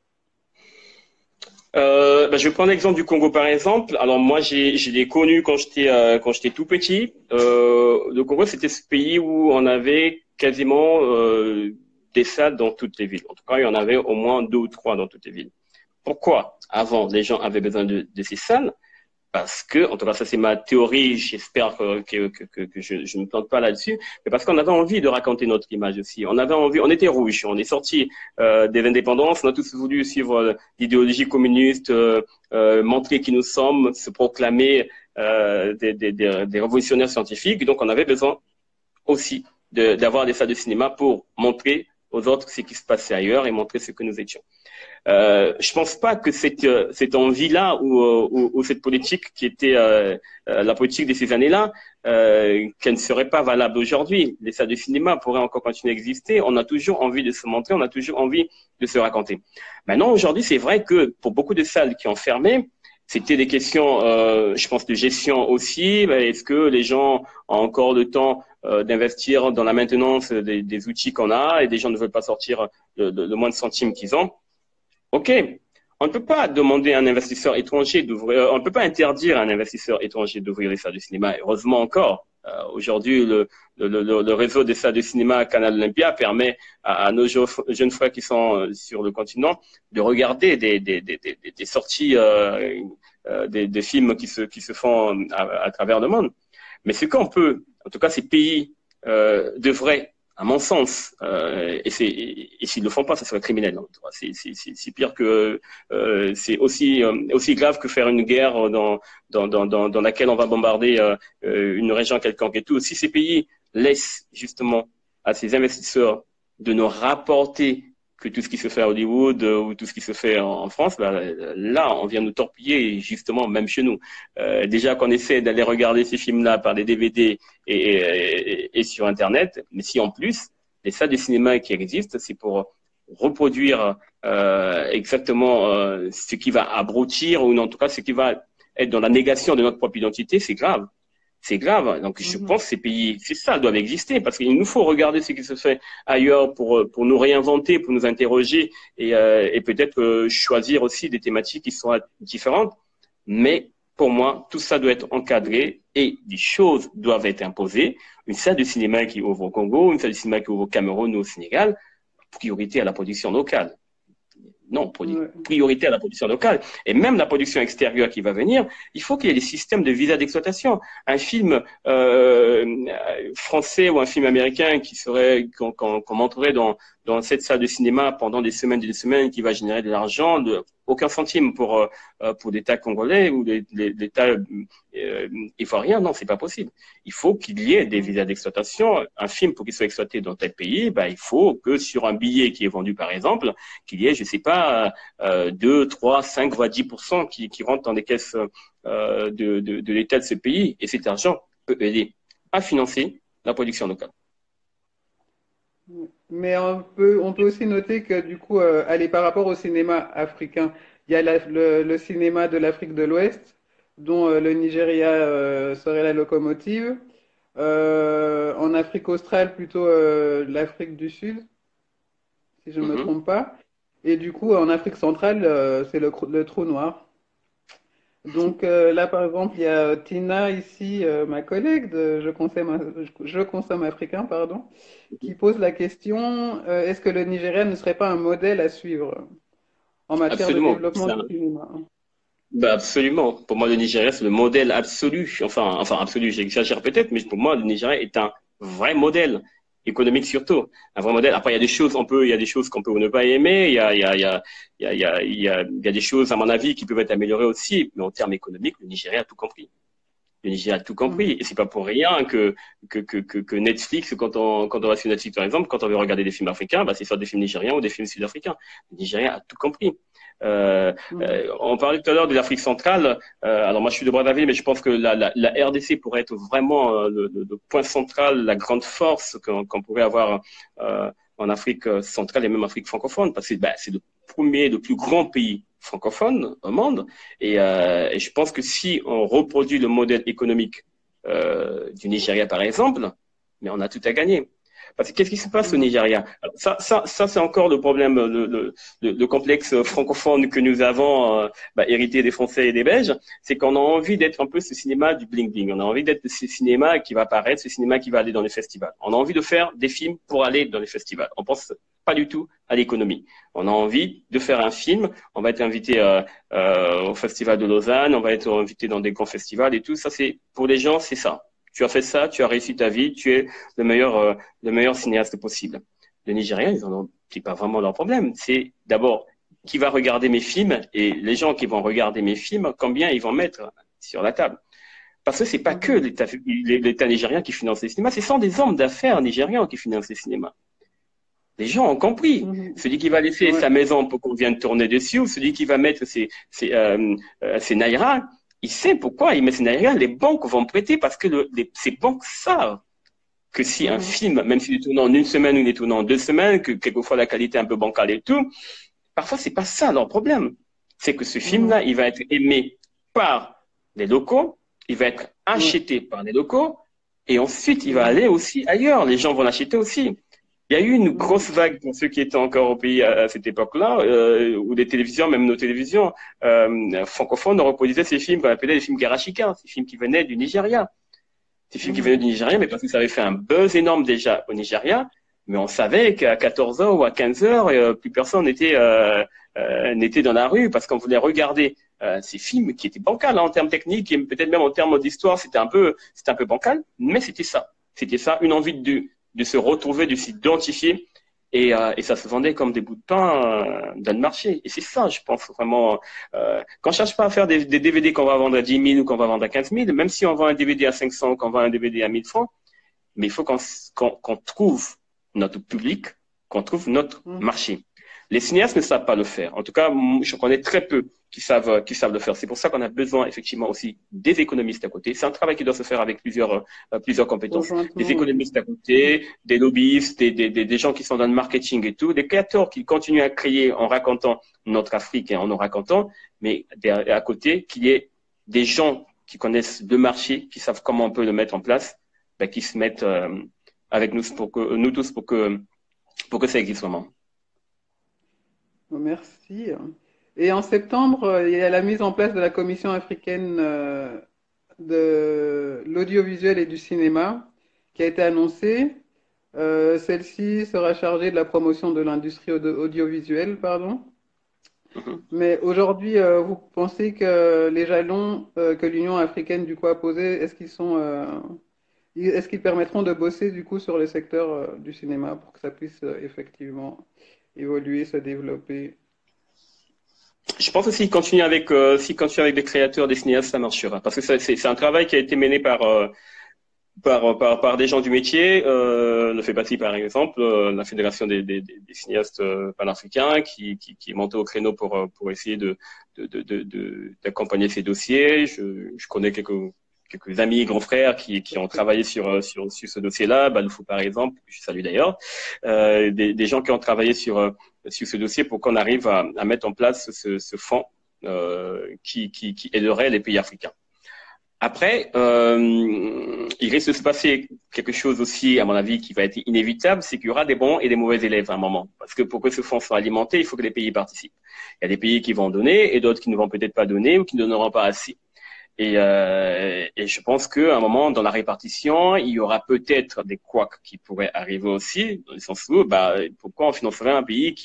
Je vais prendre l'exemple du Congo par exemple. Alors moi, je l'ai connu quand j'étais tout petit. Le Congo, c'était ce pays où on avait quasiment des salles dans toutes les villes. En tout cas, il y en avait au moins 2 ou 3 dans toutes les villes. Pourquoi? Avant, les gens avaient besoin de ces salles parce que, en tout cas, ça c'est ma théorie. J'espère que je ne me plante pas là-dessus, mais parce qu'on avait envie de raconter notre image aussi. On avait envie, on était rouge, on est sorti des indépendances, on a tous voulu suivre l'idéologie communiste, montrer qui nous sommes, se proclamer des révolutionnaires scientifiques. Donc, on avait besoin aussi d'avoir des salles de cinéma pour montrer aux autres ce qui se passait ailleurs et montrer ce que nous étions. Je pense pas que cette envie-là ou cette politique qui était la politique de ces années-là, qu'elle ne serait pas valable aujourd'hui. Les salles de cinéma pourraient encore continuer à exister. On a toujours envie de se montrer, on a toujours envie de se raconter. Maintenant, aujourd'hui, c'est vrai que pour beaucoup de salles qui ont fermé, c'était des questions, je pense, de gestion aussi. Est-ce que les gens ont encore le temps d'investir dans la maintenance des outils qu'on a et des gens ne veulent pas sortir le moins de centimes qu'ils ont? OK, on ne peut pas demander à un investisseur étranger d'ouvrir, on ne peut pas interdire à un investisseur étranger d'ouvrir les salles de cinéma. Heureusement encore, aujourd'hui, le réseau des salles de cinéma Canal Olympia permet à nos jeunes frères qui sont sur le continent de regarder des sorties, des films qui se font à travers le monde. Mais ce qu'on peut, en tout cas, ces pays devraient, à mon sens, et s'ils ne le font pas, ça serait criminel. C'est pire que, c'est aussi grave que faire une guerre dans laquelle on va bombarder une région quelconque et tout. Si ces pays laissent justement à ces investisseurs de nous rapporter que tout ce qui se fait à Hollywood ou tout ce qui se fait en France, là, on vient nous torpiller, justement, même chez nous. Déjà qu'on essaie d'aller regarder ces films-là par des DVD et sur Internet, mais si en plus, les salles de cinéma qui existent, c'est pour reproduire exactement ce qui va abrutir, ou en tout cas ce qui va être dans la négation de notre propre identité, c'est grave. C'est grave. Donc, je pense que ces pays, c'est ça, doivent exister parce qu'il nous faut regarder ce qui se fait ailleurs pour nous réinventer, pour nous interroger et peut-être choisir aussi des thématiques qui sont différentes, mais pour moi, tout ça doit être encadré et des choses doivent être imposées. Une salle de cinéma qui ouvre au Congo, une salle de cinéma qui ouvre au Cameroun ou au Sénégal, priorité à la production locale. Non, Ouais. priorité à la production locale. Et même la production extérieure qui va venir, il faut qu'il y ait des systèmes de visa d'exploitation. Un film français ou un film américain qu'on montrerait dans cette salle de cinéma pendant des semaines, qui va générer de l'argent, aucun centime pour l'État congolais ou l'État ivoirien, non, c'est pas possible. Il faut qu'il y ait des visas d'exploitation. Un film, pour qu'il soit exploité dans tel pays, ben, il faut que sur un billet qui est vendu, par exemple, qu'il y ait, je sais pas, 2, 3, 5, voire 10% qui rentrent dans les caisses de l'État de ce pays. Et cet argent peut aider à financer la production locale. Mais on peut aussi noter que du coup, allez, par rapport au cinéma africain, il y a le cinéma de l'Afrique de l'Ouest, dont le Nigeria serait la locomotive. En Afrique australe, plutôt l'Afrique du Sud, si je ne me Mhm. trompe pas. Et du coup, en Afrique centrale, c'est le trou noir. Donc là, par exemple, il y a Tina ici, ma collègue de Je consomme africain, pardon, qui pose la question, est-ce que le Nigeria ne serait pas un modèle à suivre en matière de Absolument. développement du cinéma? Bah absolument. Pour moi, le Nigeria, c'est le modèle absolu. Enfin absolu, j'exagère peut-être, mais pour moi, le Nigeria est un vrai modèle économique surtout. Un vrai modèle. Après, il y a des choses qu'on peut ne pas aimer. Il y a des choses, à mon avis, qui peuvent être améliorées aussi. Mais en termes économiques, le Nigeria a tout compris. Le Nigeria a tout compris. Mhm. Et c'est pas pour rien que Netflix, quand on va sur Netflix, par exemple, quand on veut regarder des films africains, bah, c'est soit des films nigériens ou des films sud-africains. Le Nigeria a tout compris. Mhm. On parlait tout à l'heure de l'Afrique centrale. Alors moi, je suis de Brazzaville, mais je pense que la RDC pourrait être vraiment le point central, la grande force qu'on pourrait avoir en Afrique centrale et même en Afrique francophone, parce que bah, c'est le premier, le plus grand pays francophone au monde. Et je pense que si on reproduit le modèle économique du Nigeria, par exemple, mais on a tout à gagner. Parce que qu'est-ce qui se passe au Mhm. Nigeria? Alors, ça c'est encore le problème, le complexe francophone que nous avons hérité des Français et des Belges, c'est qu'on a envie d'être un peu ce cinéma du bling-bling. On a envie d'être ce cinéma qui va apparaître, ce cinéma qui va aller dans les festivals. On a envie de faire des films pour aller dans les festivals. On pense pas du tout à l'économie. On a envie de faire un film, on va être invité au Festival de Lausanne, on va être invité dans des grands festivals et tout. Ça, c'est pour les gens, c'est ça. Tu as fait ça, tu as réussi ta vie, tu es le meilleur cinéaste possible. Les Nigériens, ils en ont, c'est pas vraiment leur problème. C'est d'abord qui va regarder mes films et les gens qui vont regarder mes films, combien ils vont mettre sur la table. Parce que c'est pas que Mhm. l'État nigérien qui finance les cinémas, ce sont des hommes d'affaires nigérians qui financent les cinémas. Les gens ont compris. Mhm. Celui qui va laisser Ouais. sa maison pour qu'on vienne tourner dessus, ou celui qui va mettre ses naira, il sait pourquoi il met ses naira. Les banques vont prêter parce que ces banques savent que si un Mhm. film, même s'il est tourné en une semaine ou il est tourné en 2 semaines, que quelquefois la qualité est un peu bancale et tout, parfois c'est pas ça leur problème. C'est que ce Mhm. film-là, il va être aimé par les locaux, il va être Ouais. acheté par les locaux, et ensuite il va Mhm. aller aussi ailleurs. Les gens vont l'acheter aussi. Il y a eu une Mhm. grosse vague pour ceux qui étaient encore au pays à cette époque-là, où les télévisions, même nos télévisions francophones, reproduisaient ces films qu'on appelait les films Garachika, ces films qui venaient du Nigeria. Ces films qui venaient Mhm. du Nigeria, mais parce que ça avait fait un buzz énorme déjà au Nigeria, mais on savait qu'à 14 heures ou à 15 heures, plus personne n'était dans la rue parce qu'on voulait regarder ces films qui étaient bancals en termes techniques et peut-être même en termes d'histoire, c'était un peu bancal, mais c'était ça. C'était ça, une envie de se retrouver, de s'identifier. Et ça se vendait comme des bouts de pain dans le marché. Et c'est ça, je pense vraiment. Qu'on ne cherche pas à faire des DVD qu'on va vendre à 10 000 ou qu'on va vendre à 15 000, même si on vend un DVD à 500 ou qu'on vend un DVD à 1000 francs, mais il faut qu'on trouve notre public, qu'on trouve notre Mhm. marché. Les cinéastes ne savent pas le faire. En tout cas, je connais très peu qui savent le faire. C'est pour ça qu'on a besoin effectivement aussi des économistes à côté. C'est un travail qui doit se faire avec plusieurs compétences. Des Conjointement, oui. économistes à côté, des lobbyistes, des gens qui sont dans le marketing et tout, des créateurs qui continuent à créer en racontant notre Afrique et en nous racontant, mais à côté, qu'il y ait des gens qui connaissent le marché, qui savent comment on peut le mettre en place, ben, qui se mettent avec nous pour que nous tous pour que ça existe vraiment. Merci. Et en septembre, il y a la mise en place de la Commission africaine de l'audiovisuel et du cinéma qui a été annoncée. Celle-ci sera chargée de la promotion de l'industrie audiovisuelle, pardon. Mhm. Mais aujourd'hui, vous pensez que les jalons que l'Union africaine du coup a posés, est-ce qu'ils permettront de bosser du coup sur le secteur du cinéma pour que ça puisse effectivement évoluer, se développer? Je pense aussi s'il continue avec des créateurs, des cinéastes, ça marchera. Parce que c'est un travail qui a été mené par des gens du métier. Le fait partie, par exemple, la Fédération des cinéastes panafricains qui est montée au créneau pour essayer d'accompagner ces dossiers. Je connais quelques amis, grands frères qui ont travaillé sur ce dossier-là. Baloufou, par exemple, je salue d'ailleurs. Des gens qui ont travaillé sur ce dossier pour qu'on arrive à mettre en place ce fonds qui aiderait les pays africains. Après, il risque de se passer quelque chose aussi, à mon avis, qui va être inévitable, c'est qu'il y aura des bons et des mauvais élèves à un moment. Parce que pour que ce fonds soit alimenté, il faut que les pays participent. Il y a des pays qui vont donner et d'autres qui ne vont peut-être pas donner ou qui ne donneront pas assez. Et je pense qu'à un moment, dans la répartition, il y aura peut-être des couacs qui pourraient arriver aussi, dans le sens où, pourquoi on financerait un pays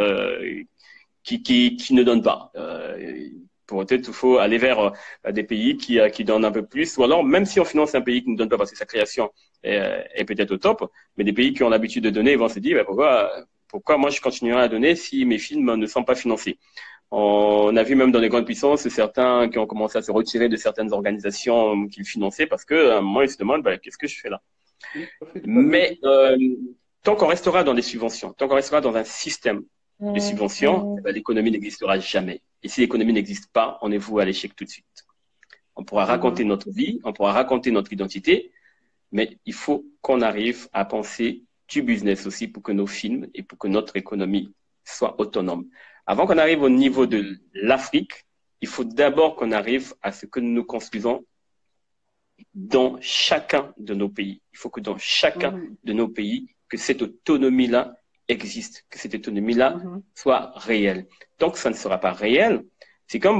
qui ne donne pas peut-être il faut aller vers des pays qui donnent un peu plus, ou alors même si on finance un pays qui ne donne pas parce que sa création est peut-être au top, mais des pays qui ont l'habitude de donner vont se dire pourquoi moi je continuerai à donner si mes films ne sont pas financés. On a vu même dans les grandes puissances certains qui ont commencé à se retirer de certaines organisations qu'ils finançaient parce que à un moment ils se demandent qu'est-ce que je fais là. Ils profitent pas. Mais tant qu'on restera dans des subventions, tant qu'on restera dans un système de subventions, l'économie n'existera jamais. Et si l'économie n'existe pas, on est voué à l'échec tout de suite. On pourra raconter notre vie, on pourra raconter notre identité, mais il faut qu'on arrive à penser du business aussi pour que nos films et pour que notre économie soit autonome. Avant qu'on arrive au niveau de l'Afrique, il faut d'abord qu'on arrive à ce que nous construisons dans chacun de nos pays. Il faut que dans chacun de nos pays, que cette autonomie-là existe, que cette autonomie-là soit réelle. Tant que ça ne sera pas réel, c'est comme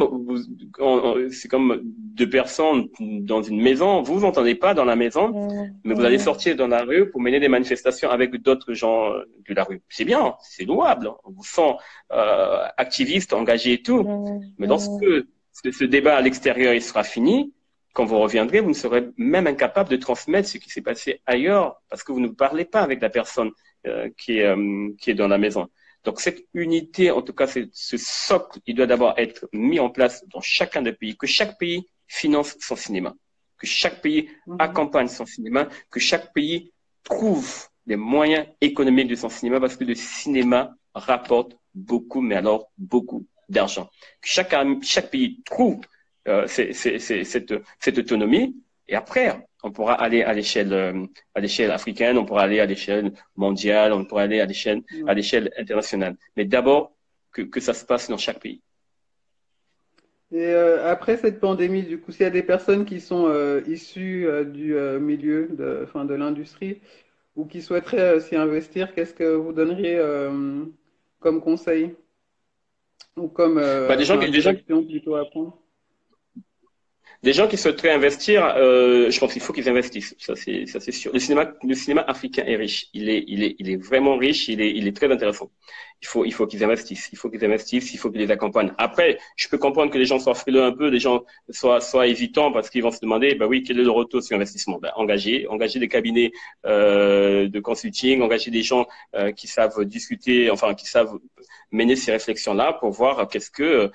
deux personnes dans une maison, vous vous entendez pas dans la maison, mais vous allez sortir dans la rue pour mener des manifestations avec d'autres gens de la rue. C'est bien, c'est louable, on vous sent activiste, engagé et tout, mais lorsque ce débat à l'extérieur il sera fini, quand vous reviendrez, vous ne serez même incapable de transmettre ce qui s'est passé ailleurs parce que vous ne parlez pas avec la personne qui est dans la maison. Donc cette unité, en tout cas ce socle, il doit d'abord être mis en place dans chacun des pays, que chaque pays finance son cinéma, que chaque pays accompagne son cinéma, que chaque pays trouve les moyens économiques de son cinéma parce que le cinéma rapporte beaucoup, mais alors beaucoup d'argent. Que chaque pays trouve cette autonomie et après on pourra aller à l'échelle africaine, on pourra aller à l'échelle mondiale, on pourra aller à l'échelle internationale. Mais d'abord, que ça se passe dans chaque pays. Et après cette pandémie, du coup, s'il y a des personnes qui sont issues du milieu de l'industrie ou qui souhaiteraient s'y investir, qu'est-ce que vous donneriez comme conseil ou comme direction plutôt à prendre? Des gens qui souhaiteraient investir, je pense qu'il faut qu'ils investissent. Ça c'est sûr. Le cinéma africain est riche. Il est vraiment riche. Il est très intéressant. Il faut qu'ils investissent. Il faut qu'ils investissent. Il faut qu'ils les accompagnent. Après, je peux comprendre que les gens soient frileux un peu, les gens soient hésitants parce qu'ils vont se demander, oui, quel est le retour sur investissement? Engager des cabinets de consulting, engager des gens qui savent discuter, enfin qui savent mener ces réflexions-là pour voir qu'est-ce que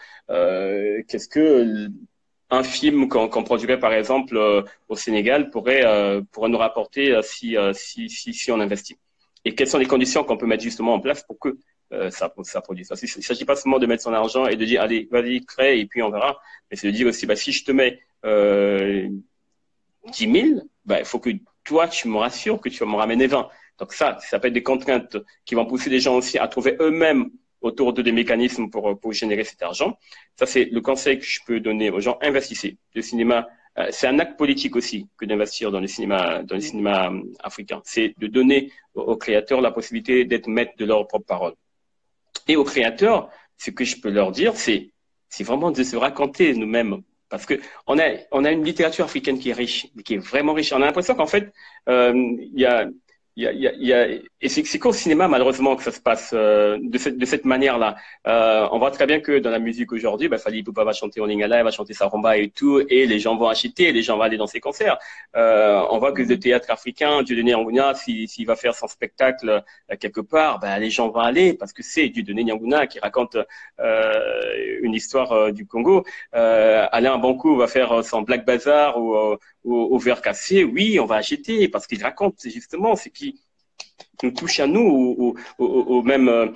un film qu'on produirait par exemple au Sénégal pourrait nous rapporter si on investit. Et quelles sont les conditions qu'on peut mettre justement en place pour que ça produise. Il ne s'agit pas seulement de mettre son argent et de dire allez, vas-y, crée et puis on verra. Mais c'est de dire aussi si je te mets 10 000, il faut que toi tu me rassures que tu vas me ramener 20. Donc ça peut être des contraintes qui vont pousser les gens aussi à trouver eux-mêmes autour de des mécanismes pour générer cet argent. Ça, c'est le conseil que je peux donner aux gens. Investissez. Le cinéma, c'est un acte politique aussi que d'investir dans le cinéma africain. C'est de donner aux créateurs la possibilité d'être maîtres de leur propre parole. Et aux créateurs, ce que je peux leur dire, c'est vraiment de se raconter nous-mêmes. Parce que on a une littérature africaine qui est riche, qui est vraiment riche. On a l'impression qu'en fait, il y a, et c'est qu'au cinéma, malheureusement, que ça se passe de cette manière-là. On voit très bien que dans la musique aujourd'hui, Fally Ipupa va chanter en lingala, elle va chanter sa rumba et tout, et les gens vont acheter, les gens vont aller dans ses concerts. On voit que le théâtre africain, Dieudonné Nyanguna, s'il va faire son spectacle quelque part, les gens vont aller parce que c'est Dieudonné Nyanguna qui raconte une histoire du Congo. Alain Bankou va faire son Black Bazaar ou au verre cassé, oui, on va acheter parce qu'il raconte justement ce qui nous touche à nous ou même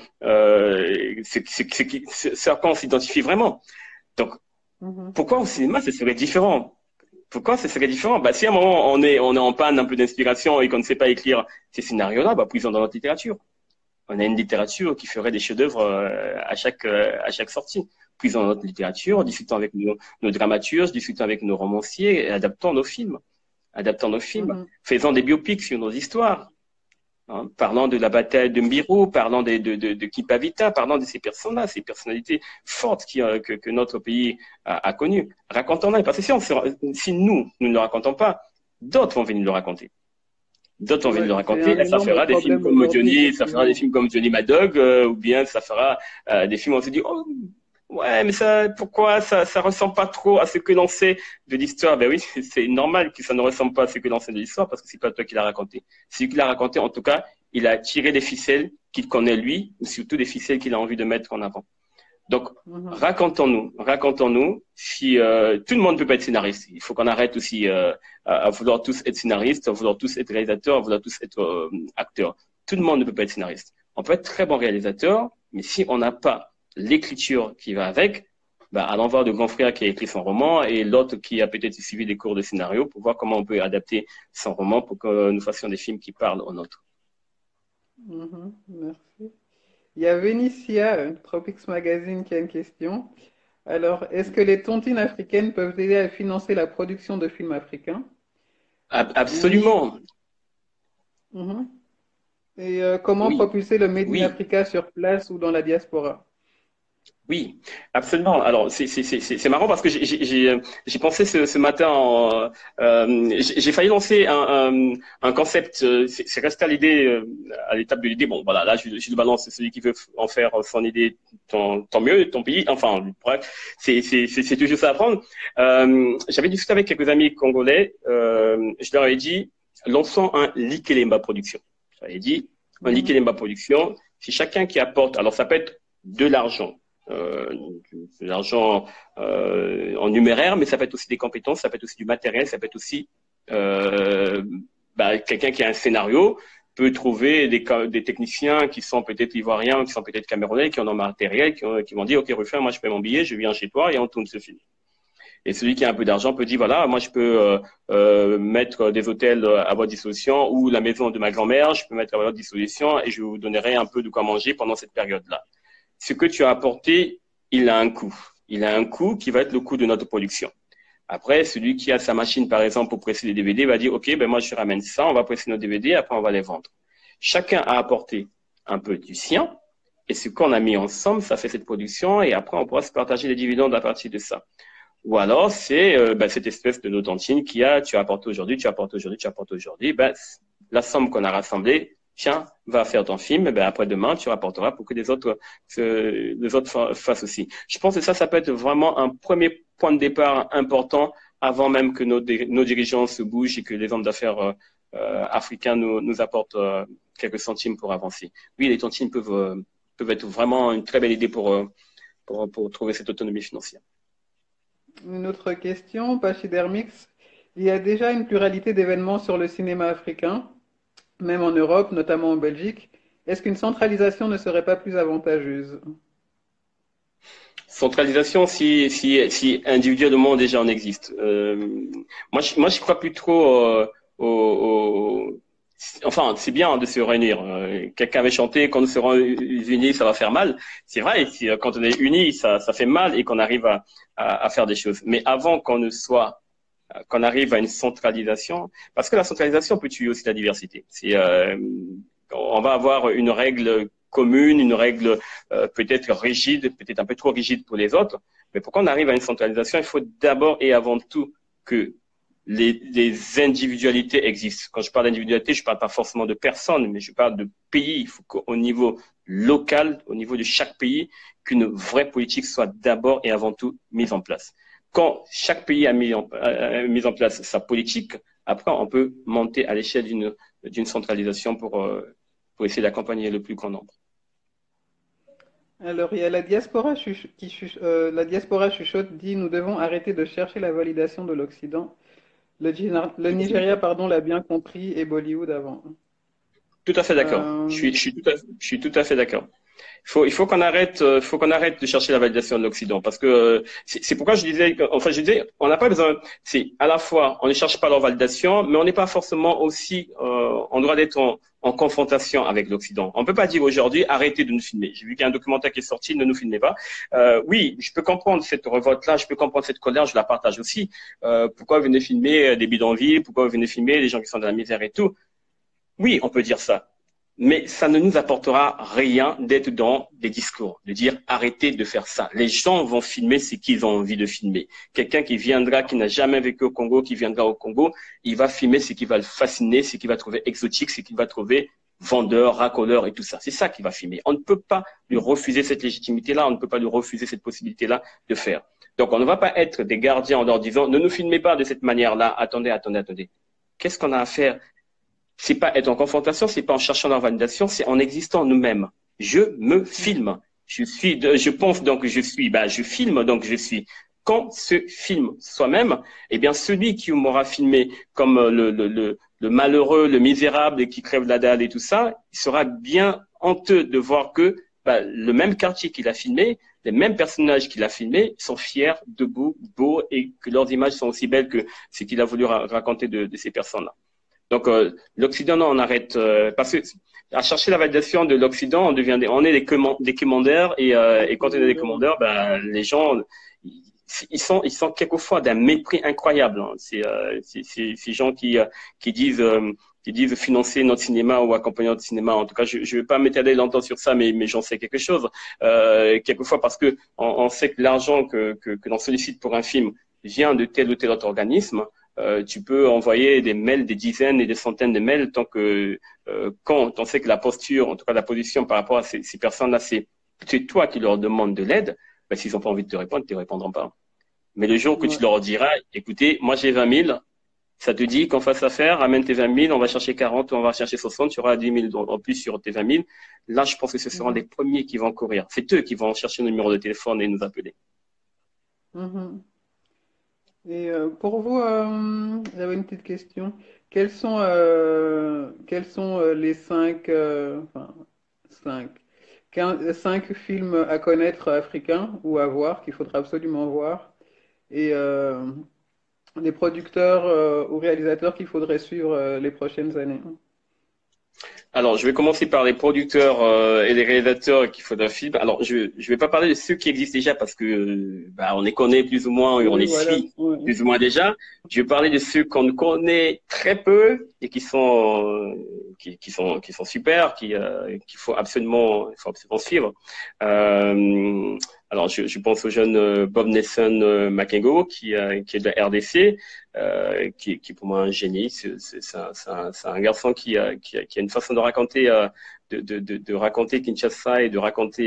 ce à quoi on s'identifie vraiment. Donc, pourquoi au cinéma, ce serait différent? Pourquoi ce serait différent? Si à un moment, on est en panne un peu d'inspiration et qu'on ne sait pas écrire ces scénarios-là, puisons dans notre littérature. On a une littérature qui ferait des chefs-d'œuvre à chaque sortie. Puisons dans notre littérature, discutons avec nos dramaturges, discutons avec nos romanciers, et adaptons nos films. Faisons des biopics sur nos histoires. Hein, parlant de la bataille de Mbirou, parlant de Kipavita, parlant de ces personnes-là, ces personnalités fortes que notre pays a connues. Racontons-les. Parce que si nous ne le racontons pas, d'autres vont venir le raconter. D'autres ont envie de le raconter, et ça fera des films comme Johnny Madog, ou bien ça fera des films où on se dit, oh, ouais, mais pourquoi ça ressemble pas trop à ce que l'on sait de l'histoire? Oui, c'est normal que ça ne ressemble pas à ce que l'on sait de l'histoire, parce que c'est pas toi qui l'as raconté. Celui qui l'a raconté, en tout cas, il a tiré des ficelles qu'il connaît lui, ou surtout des ficelles qu'il a envie de mettre en avant. Donc, racontons-nous. Si tout le monde ne peut pas être scénariste, il faut qu'on arrête aussi à vouloir tous être scénaristes, à vouloir tous être réalisateurs, à vouloir tous être acteurs. Tout le monde ne peut pas être scénariste. On peut être très bon réalisateur, mais si on n'a pas l'écriture qui va avec, allons voir le grand frère qui a écrit son roman et l'autre qui a peut-être suivi des cours de scénario pour voir comment on peut adapter son roman pour que nous fassions des films qui parlent aux nôtres. Merci. Il y a Vénitia, Tropics Magazine, qui a une question. Alors, est-ce que les tontines africaines peuvent aider à financer la production de films africains? Absolument. Et comment propulser le Made in Africa sur place ou dans la diaspora? Oui, absolument. Alors, c'est marrant parce que j'ai pensé ce matin, j'ai failli lancer un concept, c'est resté à l'idée, à l'étape de l'idée. Bon, voilà, là, je le balance, celui qui veut en faire son idée, tant mieux, ton pays. Enfin, bref, c'est toujours ça à prendre. J'avais discuté avec quelques amis congolais, je leur ai dit, lançons un Likelemba Production. J'avais dit, un Likelemba Production, c'est chacun qui apporte, alors ça peut être de l'argent en numéraire, mais ça peut être aussi des compétences, ça peut être aussi du matériel, ça peut être aussi quelqu'un qui a un scénario peut trouver des techniciens qui sont peut-être ivoiriens, qui sont peut-être camerounais, qui ont un matériel, qui vont dire ok Rufin, moi je fais mon billet, je viens chez toi et on tourne ce film. Et celui qui a un peu d'argent peut dire voilà, moi je peux mettre des hôtels à votre disposition ou la maison de ma grand-mère, je peux mettre à votre disposition et je vous donnerai un peu de quoi manger pendant cette période-là. Ce que tu as apporté, il a un coût. Il a un coût qui va être le coût de notre production. Après, celui qui a sa machine, par exemple, pour presser les DVD, va dire, OK, moi, je ramène ça, on va presser nos DVD, après, on va les vendre. Chacun a apporté un peu du sien, et ce qu'on a mis ensemble, ça fait cette production, et après, on pourra se partager les dividendes à partir de ça. Ou alors, c'est cette espèce de notantine qui tu as apporté aujourd'hui, tu apportes aujourd'hui, la somme qu'on a rassemblée, tiens, va faire ton film, après-demain, tu rapporteras pour que les autres fassent aussi. Je pense que ça peut être vraiment un premier point de départ important avant même que nos dirigeants se bougent et que les hommes d'affaires africains nous apportent quelques centimes pour avancer. Oui, les tontines peuvent être vraiment une très belle idée pour trouver cette autonomie financière. Une autre question, Pachydermix. Il y a déjà une pluralité d'événements sur le cinéma africain, même en Europe, notamment en Belgique. Est-ce qu'une centralisation ne serait pas plus avantageuse? Centralisation, si individuellement déjà on existe. Moi, je crois plus trop enfin, c'est bien de se réunir. Quelqu'un avait chanté, quand nous serons unis, ça va faire mal. C'est vrai, quand on est unis, ça fait mal et qu'on arrive à faire des choses. Mais avant qu'on arrive à une centralisation, parce que la centralisation peut tuer aussi la diversité. On va avoir une règle commune, une règle peut-être rigide, peut-être un peu trop rigide pour les autres. Mais pour qu'on arrive à une centralisation, il faut d'abord et avant tout que les individualités existent. Quand je parle d'individualité, je parle pas forcément de personnes, mais je parle de pays. Il faut qu'au niveau local, au niveau de chaque pays, qu'une vraie politique soit d'abord et avant tout mise en place. Quand chaque pays a mis en place sa politique, après, on peut monter à l'échelle d'une centralisation pour essayer d'accompagner le plus grand nombre. Alors, il y a la diaspora la diaspora chuchote dit: nous devons arrêter de chercher la validation de l'Occident. Le Nigeria, pardon, l'a bien compris et Bollywood avant. Tout à fait d'accord. Euh, Je suis tout à fait d'accord. Il faut qu'on arrête de chercher la validation de l'Occident parce que c'est pourquoi je disais, enfin je disais, on n'a pas besoin. C'est à la fois, on ne cherche pas leur validation, mais on n'est pas forcément aussi en droit d'être en confrontation avec l'Occident. On peut pas dire aujourd'hui arrêtez de nous filmer. J'ai vu qu'il y a un documentaire qui est sorti, ne nous filmez pas. Oui, je peux comprendre cette révolte-là, je peux comprendre cette colère, je la partage aussi. Pourquoi vous venez filmer des bidonvilles, pourquoi vous venez filmer les gens qui sont dans la misère et tout. Oui, on peut dire ça. Mais ça ne nous apportera rien d'être dans des discours, de dire arrêtez de faire ça. Les gens vont filmer ce qu'ils ont envie de filmer. Quelqu'un qui viendra, qui n'a jamais vécu au Congo, qui viendra au Congo, il va filmer ce qui va le fasciner, ce qu'il va trouver exotique, ce qu'il va trouver vendeur, racoleur et tout ça. C'est ça qu'il va filmer. On ne peut pas lui refuser cette légitimité-là, on ne peut pas lui refuser cette possibilité-là de faire. Donc on ne va pas être des gardiens en leur disant ne nous filmez pas de cette manière-là. Attendez, attendez, attendez. Qu'est-ce qu'on a à faire? C'est pas être en confrontation, c'est pas en cherchant la validation, c'est en existant nous-mêmes. Je me filme. Je pense donc je suis, je filme donc je suis. Quand se filme soi-même, eh bien, celui qui m'aura filmé comme le malheureux, le misérable qui crève la dalle et tout ça, il sera bien honteux de voir que le même quartier qu'il a filmé, les mêmes personnages qu'il a filmés sont fiers, debout, beaux et que leurs images sont aussi belles que ce qu'il a voulu raconter de ces personnes-là. Donc l'Occident, non, on arrête parce que à chercher la validation de l'Occident, on est des commandeurs et quand on est des commandeurs, les gens ils sont quelquefois d'un mépris incroyable. Hein. Ces gens qui disent financer notre cinéma ou accompagner notre cinéma. En tout cas, je ne vais pas m'étaler longtemps sur ça, mais j'en sais quelque chose. Quelquefois parce que on sait que l'argent que l'on sollicite pour un film vient de tel ou tel autre organisme. Tu peux envoyer des mails, des dizaines et des centaines de mails tant que quand on sait que la posture, en tout cas la position par rapport à ces personnes-là, c'est toi qui leur demandes de l'aide, s'ils n'ont pas envie de te répondre, ils ne te répondront pas. Mais le jour que tu leur diras, écoutez, moi j'ai 20 000, ça te dit qu'on fasse affaire, amène tes 20 000, on va chercher 40 ou on va chercher 60, tu auras 10 000 en plus sur tes 20 000. Là, je pense que ce seront les premiers qui vont courir. C'est eux qui vont chercher le numéro de téléphone et nous appeler. Et pour vous, j'avais une petite question. Quels sont les cinq films à connaître africains ou à voir, qu'il faudra absolument voir, et les producteurs ou réalisateurs qu'il faudrait suivre les prochaines années? Alors, je vais commencer par les producteurs et les réalisateurs qu'il faudra filmer. Alors, je vais pas parler de ceux qui existent déjà parce que on les connaît plus ou moins et on les suit plus ou moins déjà. Je vais parler de ceux qu'on connaît très peu et qui sont super, qu'il faut absolument suivre. Alors, je pense au jeune Bob Nelson Makengo qui est de la RDC. Qui est pour moi un génie. C'est un garçon qui a une façon de raconter de raconter Kinshasa et de raconter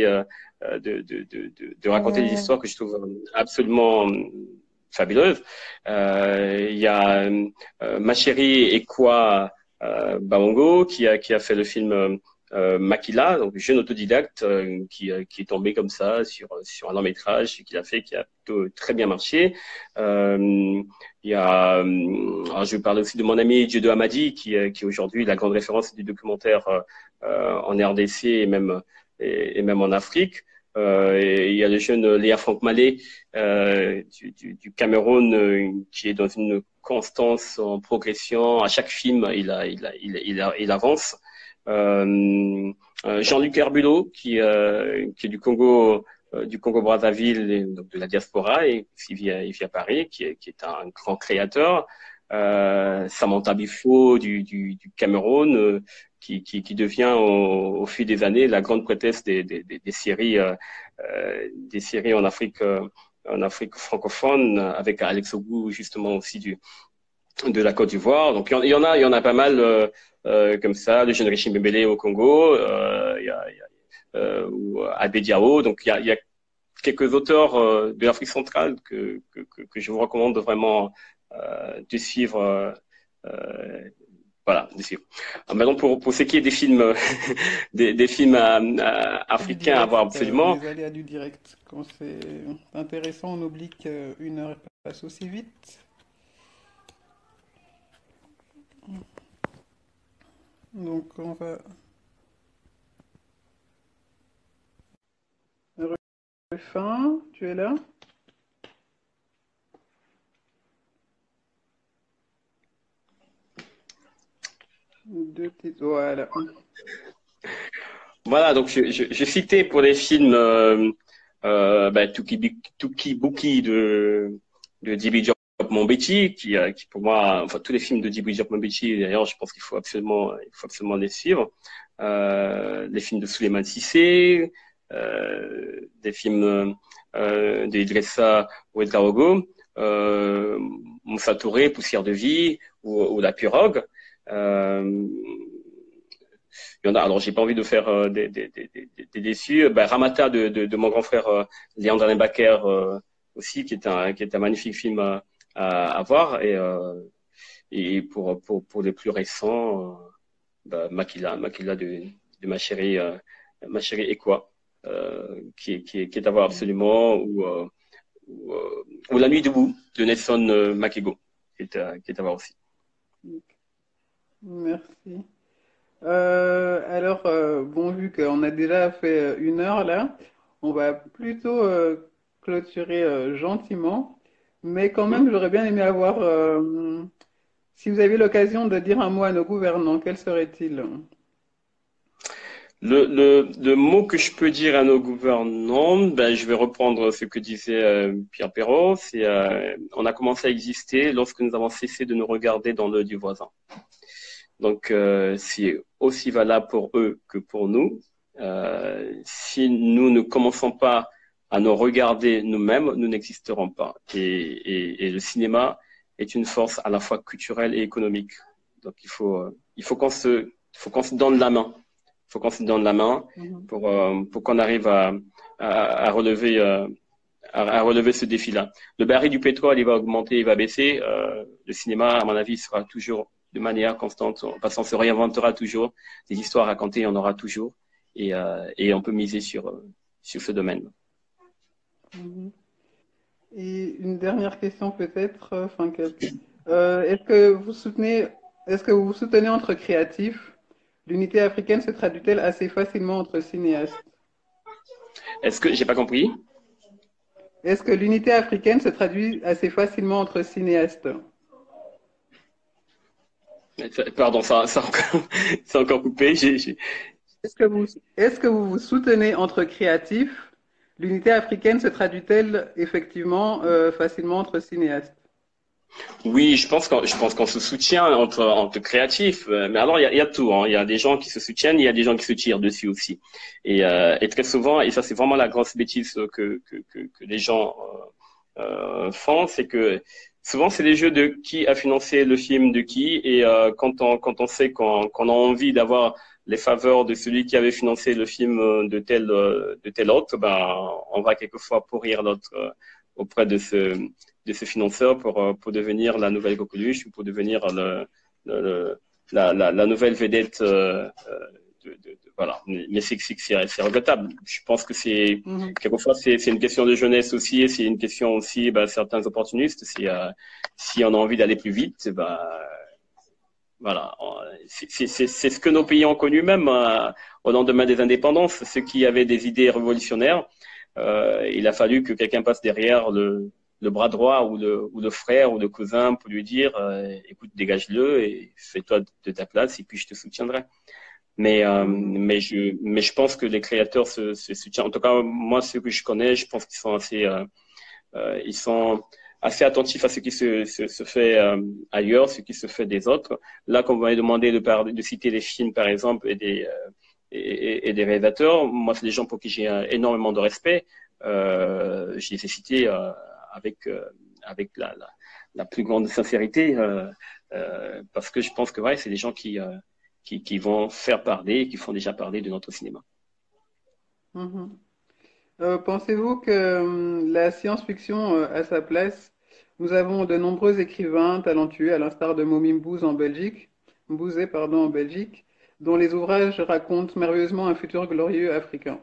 des histoires que je trouve absolument fabuleuses. Il y a ma chérie Ekwa Baongo qui a fait le film Makila, donc jeune autodidacte qui est tombé comme ça sur un long métrage qu'il a fait, qui a plutôt très bien marché. Il y a, alors je vais parler aussi de mon ami Dieudonné Hamadi qui est aujourd'hui la grande référence du documentaire en RDC et même en Afrique. Et il y a le jeune Léa Franck Malé du Cameroun qui est dans une constance en progression. À chaque film, il avance. Jean-Luc Herbulot qui est du Congo Brazzaville, donc de la diaspora, et il vit à Paris, qui est un grand créateur. Samantha Bifo du Cameroun, qui devient au fil des années la grande prêtresse des séries en Afrique francophone, avec Alex Ogou justement aussi de la Côte d'Ivoire. Donc il y en a pas mal comme ça, le jeune Richim Bembele au Congo, ou Abé Diao. Donc il y a quelques auteurs de l'Afrique centrale que je vous recommande vraiment de suivre. Voilà, de suivre. Maintenant, pour ce qui est des films, des films Du africains à voir direct, absolument. les aléas du direct. Quand c'est intéressant, on oublie qu'une heure passe aussi vite. Donc on va... Fin, tu es là? Deux petites... Voilà. Voilà, donc je citais pour les films Tuki Buki de Djibi Diop Mambéty, qui pour moi, enfin tous les films de Djibi Diop Mambéty, d'ailleurs, je pense qu'il faut absolument les suivre. Les films de Souleymane Cissé, des films d'Idrissa Ouedraogo, Moussa Touré, Poussière de vie ou La Pirogue. Il y en a, alors j'ai pas envie de faire des déçus. Ramata de mon grand frère Léandre Alain Baker aussi, qui est un magnifique film à voir. Et pour les plus récents, Makila de ma chérie Ekwa, qui est à voir absolument, ou La Nuit debout de Nelson Makego, qui est à voir aussi. Merci. Bon, vu qu'on a déjà fait une heure là, on va plutôt clôturer gentiment. Mais quand même, j'aurais bien aimé avoir, si vous avez l'occasion de dire un mot à nos gouvernants, quel serait-il? Le mot que je peux dire à nos gouvernants, je vais reprendre ce que disait Pierre Perrault, c'est on a commencé à exister lorsque nous avons cessé de nous regarder dans l'œil du voisin. Donc, c'est aussi valable pour eux que pour nous. Si nous ne commençons pas à nous regarder nous-mêmes, nous n'existerons pas. Et le cinéma est une force à la fois culturelle et économique. Donc, il faut qu'on se donne la main. Il faut qu'on se donne la main pour qu'on arrive à relever ce défi-là. Le baril du pétrole, il va augmenter, il va baisser. Le cinéma, à mon avis, sera toujours de manière constante, parce qu'on se réinventera toujours, des histoires à raconter, il y en aura toujours, et on peut miser sur ce domaine. Et une dernière question peut-être, est-ce que vous vous soutenez entre créatifs? L'unité africaine se traduit-elle assez facilement entre cinéastes? Est-ce que j'ai pas compris? Est-ce que l'unité africaine se traduit assez facilement entre cinéastes? Pardon, ça c'est encore coupé. Est-ce que vous vous soutenez entre créatifs? L'unité africaine se traduit-elle effectivement facilement entre cinéastes? Oui, je pense qu'on se soutient entre créatifs. Mais alors, il y a tout, hein. Il y a des gens qui se soutiennent, il y a des gens qui se tirent dessus aussi. Et très souvent, et ça c'est vraiment la grosse bêtise que les gens font, c'est que souvent c'est les jeux de qui a financé le film de qui. Et quand on sait qu'on a envie d'avoir les faveurs de celui qui avait financé le film de tel autre, on va quelquefois pourrir l'autre auprès de ce financeur pour devenir la nouvelle coqueluche ou pour devenir la nouvelle vedette. Voilà. Mais c'est regrettable. Je pense que quelquefois c'est une question de jeunesse aussi, et c'est une question aussi, certains opportunistes. Si on a envie d'aller plus vite, voilà. C'est ce que nos pays ont connu même au lendemain des indépendances. Ceux qui avaient des idées révolutionnaires, il a fallu que quelqu'un passe derrière le bras droit ou le frère ou le cousin pour lui dire écoute, dégage-le et fais-toi de ta place et puis je te soutiendrai. Mais je pense que les créateurs se soutiennent. En tout cas, moi, ceux que je connais, je pense qu'ils sont assez, ils sont assez attentif à ce qui se fait ailleurs, ce qui se fait des autres. Là, quand vous m'avez demandé de citer des films, par exemple, et des réalisateurs, moi, c'est des gens pour qui j'ai énormément de respect. Je les ai cités avec la plus grande sincérité, parce que je pense que ouais, c'est des gens qui vont faire parler, qui font déjà parler de notre cinéma. Mhm. Pensez-vous que la science-fiction a sa place? Nous avons de nombreux écrivains talentueux, à l'instar de Momy Mbouzé, pardon, en Belgique, dont les ouvrages racontent merveilleusement un futur glorieux africain.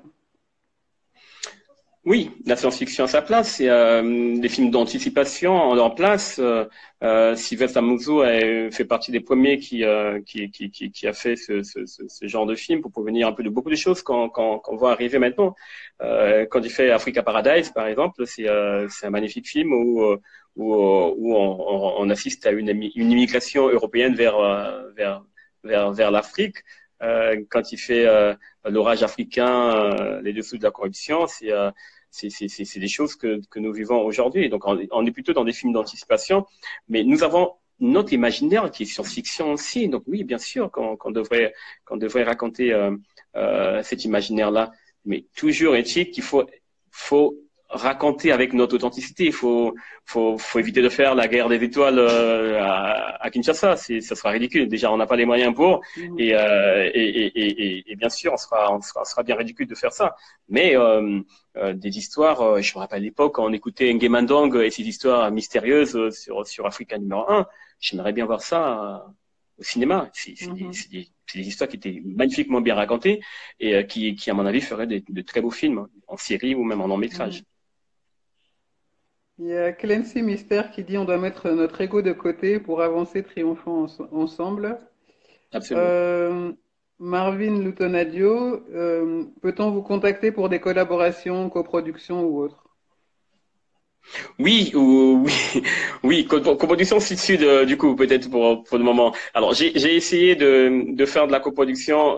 Oui, la science-fiction à sa place, et des films d'anticipation en leur place. Sylvester Amouzou fait partie des premiers qui a fait ce genre de film pour prévenir un peu de beaucoup de choses qu'on voit arriver maintenant. Quand il fait Africa Paradise, par exemple, c'est un magnifique film où on assiste à une immigration européenne vers l'Afrique. Quand il fait L'orage africain, les dessous de la corruption, c'est des choses que nous vivons aujourd'hui. Donc, on est plutôt dans des films d'anticipation, mais nous avons notre imaginaire qui est science-fiction aussi. Donc, oui, bien sûr qu'on devrait raconter cet imaginaire-là. Mais toujours est-il qu'il faut raconter avec notre authenticité. Faut éviter de faire la guerre des étoiles à Kinshasa. Ça sera ridicule. Déjà, on n'a pas les moyens pour, Mhm. et bien sûr, on sera bien ridicule de faire ça. Mais des histoires, je me rappelle à l'époque, quand on écoutait Nguemandong et ses histoires mystérieuses sur Africa numéro 1, j'aimerais bien voir ça au cinéma. Mhm. C'est des histoires qui étaient magnifiquement bien racontées et qui, à mon avis, feraient de très beaux films, hein, en série ou même en long métrage. Mhm. Il y a Clancy Mister qui dit on doit mettre notre ego de côté pour avancer triomphant ensemble. Absolument. Euh, Marvin Lutonadio, peut-on vous contacter pour des collaborations, coproductions ou autres? Oui, oui, oui, coproduction sud-sud, du coup, peut-être pour le moment. Alors, j'ai essayé de faire de la coproduction.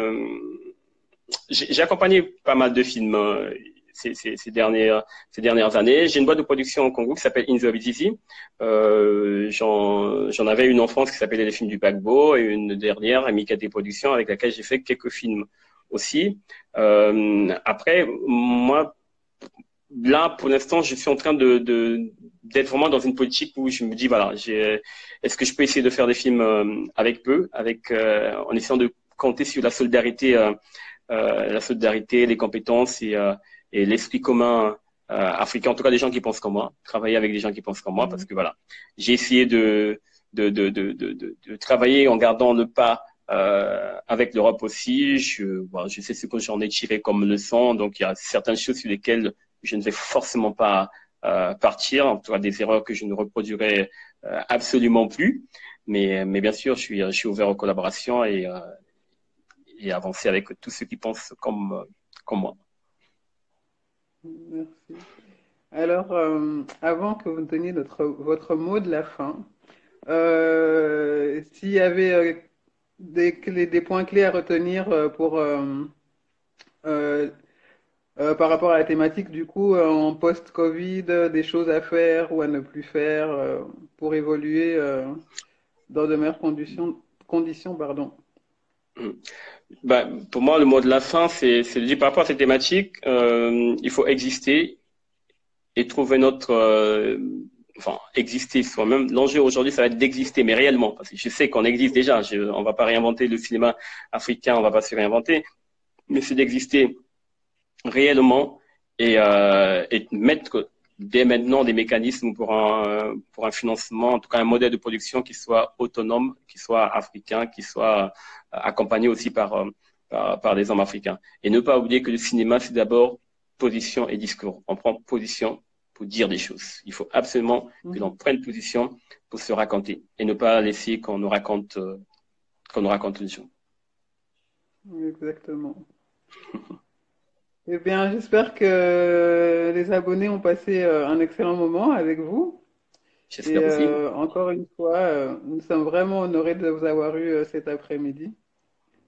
J'ai accompagné pas mal de films ces dernières années. J'ai une boîte de production au Congo qui s'appelle In the BTC. J'en avais une en France qui s'appelait Les Films du Paquebot et une dernière, Amicate Productions, avec laquelle j'ai fait quelques films aussi. Après, moi, là, pour l'instant, je suis en train d'être vraiment dans une politique où je me dis, voilà, est-ce que je peux essayer de faire des films avec peu, en essayant de compter sur la solidarité, les compétences et l'esprit commun africain, en tout cas des gens qui pensent comme moi, travailler avec des gens qui pensent comme moi, parce Mhm. que voilà, j'ai essayé de travailler en gardant le pas avec l'Europe aussi. Bon, je sais ce que j'en ai tiré comme leçon, donc il y a certaines choses sur lesquelles je ne vais forcément pas partir, en tout cas des erreurs que je ne reproduirai absolument plus. Mais bien sûr, je suis ouvert aux collaborations et avancer avec tous ceux qui pensent comme moi. Merci. Alors, avant que vous me donniez votre mot de la fin, s'il y avait des points clés à retenir euh, par rapport à la thématique, du coup, en post-Covid, des choses à faire ou à ne plus faire pour évoluer dans de meilleures conditions, pardon. Ben, pour moi, le mot de la fin, c'est de dire par rapport à cette thématique, il faut exister et trouver enfin, exister soi-même. L'enjeu aujourd'hui, ça va être d'exister, mais réellement, parce que je sais qu'on existe déjà. On va pas réinventer le cinéma africain, on va pas se réinventer, mais c'est d'exister réellement et mettre dès maintenant des mécanismes pour un financement, en tout cas un modèle de production qui soit autonome, qui soit africain, qui soit accompagné aussi par des hommes africains. Et ne pas oublier que le cinéma, c'est d'abord position et discours. On prend position pour dire des choses. Il faut absolument que l'on Mhm. prenne position pour se raconter et ne pas laisser qu'on nous raconte les gens. Exactement. Eh bien, j'espère que les abonnés ont passé un excellent moment avec vous. Et J'espère aussi. encore une fois, nous sommes vraiment honorés de vous avoir eu cet après-midi.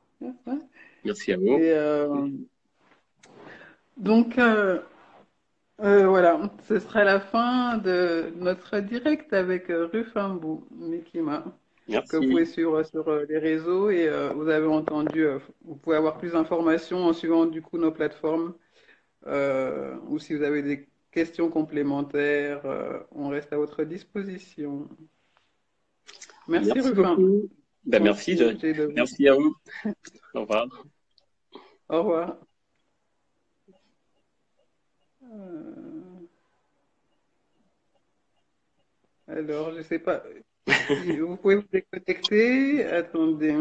Merci à Et vous. donc, Voilà, ce sera la fin de notre direct avec Rufimbo Mikima, que vous pouvez Merci. suivre sur les réseaux et vous avez entendu, vous pouvez avoir plus d'informations en suivant du coup nos plateformes ou si vous avez des questions complémentaires, on reste à votre disposition. Merci Merci Rufin, beaucoup. Ben, on merci, est obligé de vous. merci à vous. Au revoir. Au revoir. Euh, alors, je sais pas si vous pouvez vous déconnecter. Attendez.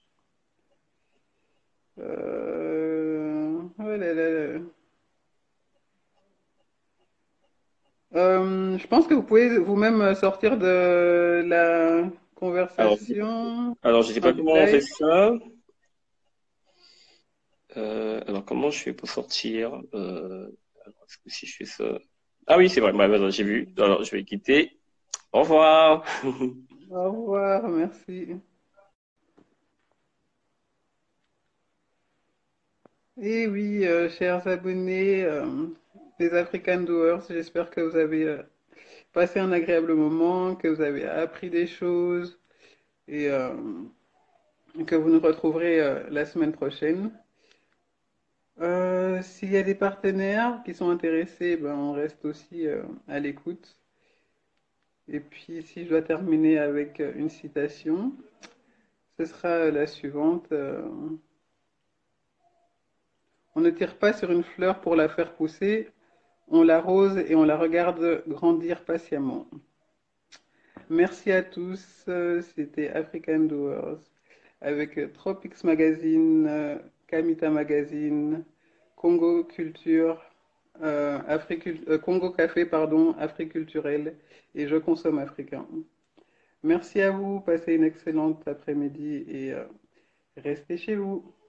Oh là là là. Je pense que vous pouvez vous-même sortir de la Alors, conversation, alors, je ne sais enfin pas du comment on fait live. ça. Alors, comment je fais pour sortir alors, est-ce que si je fais ça... Ah oui, c'est vrai, bah, bah, j'ai vu. Alors, je vais quitter. Au revoir. Au revoir, merci. Et oui, chers abonnés des African Doers, j'espère que vous avez passé un agréable moment, que vous avez appris des choses et que vous nous retrouverez la semaine prochaine. S'il y a des partenaires qui sont intéressés, ben, on reste aussi à l'écoute. Et puis, si je dois terminer avec une citation, ce sera la suivante. On ne tire pas sur une fleur pour la faire pousser, on l'arrose et on la regarde grandir patiemment. Merci à tous. C'était African Doers avec Tropics Magazine, Kamita Magazine, Congo Culture, Congo Café, pardon, Africulturel et Je consomme africain. Merci à vous, passez une excellente après-midi et restez chez vous.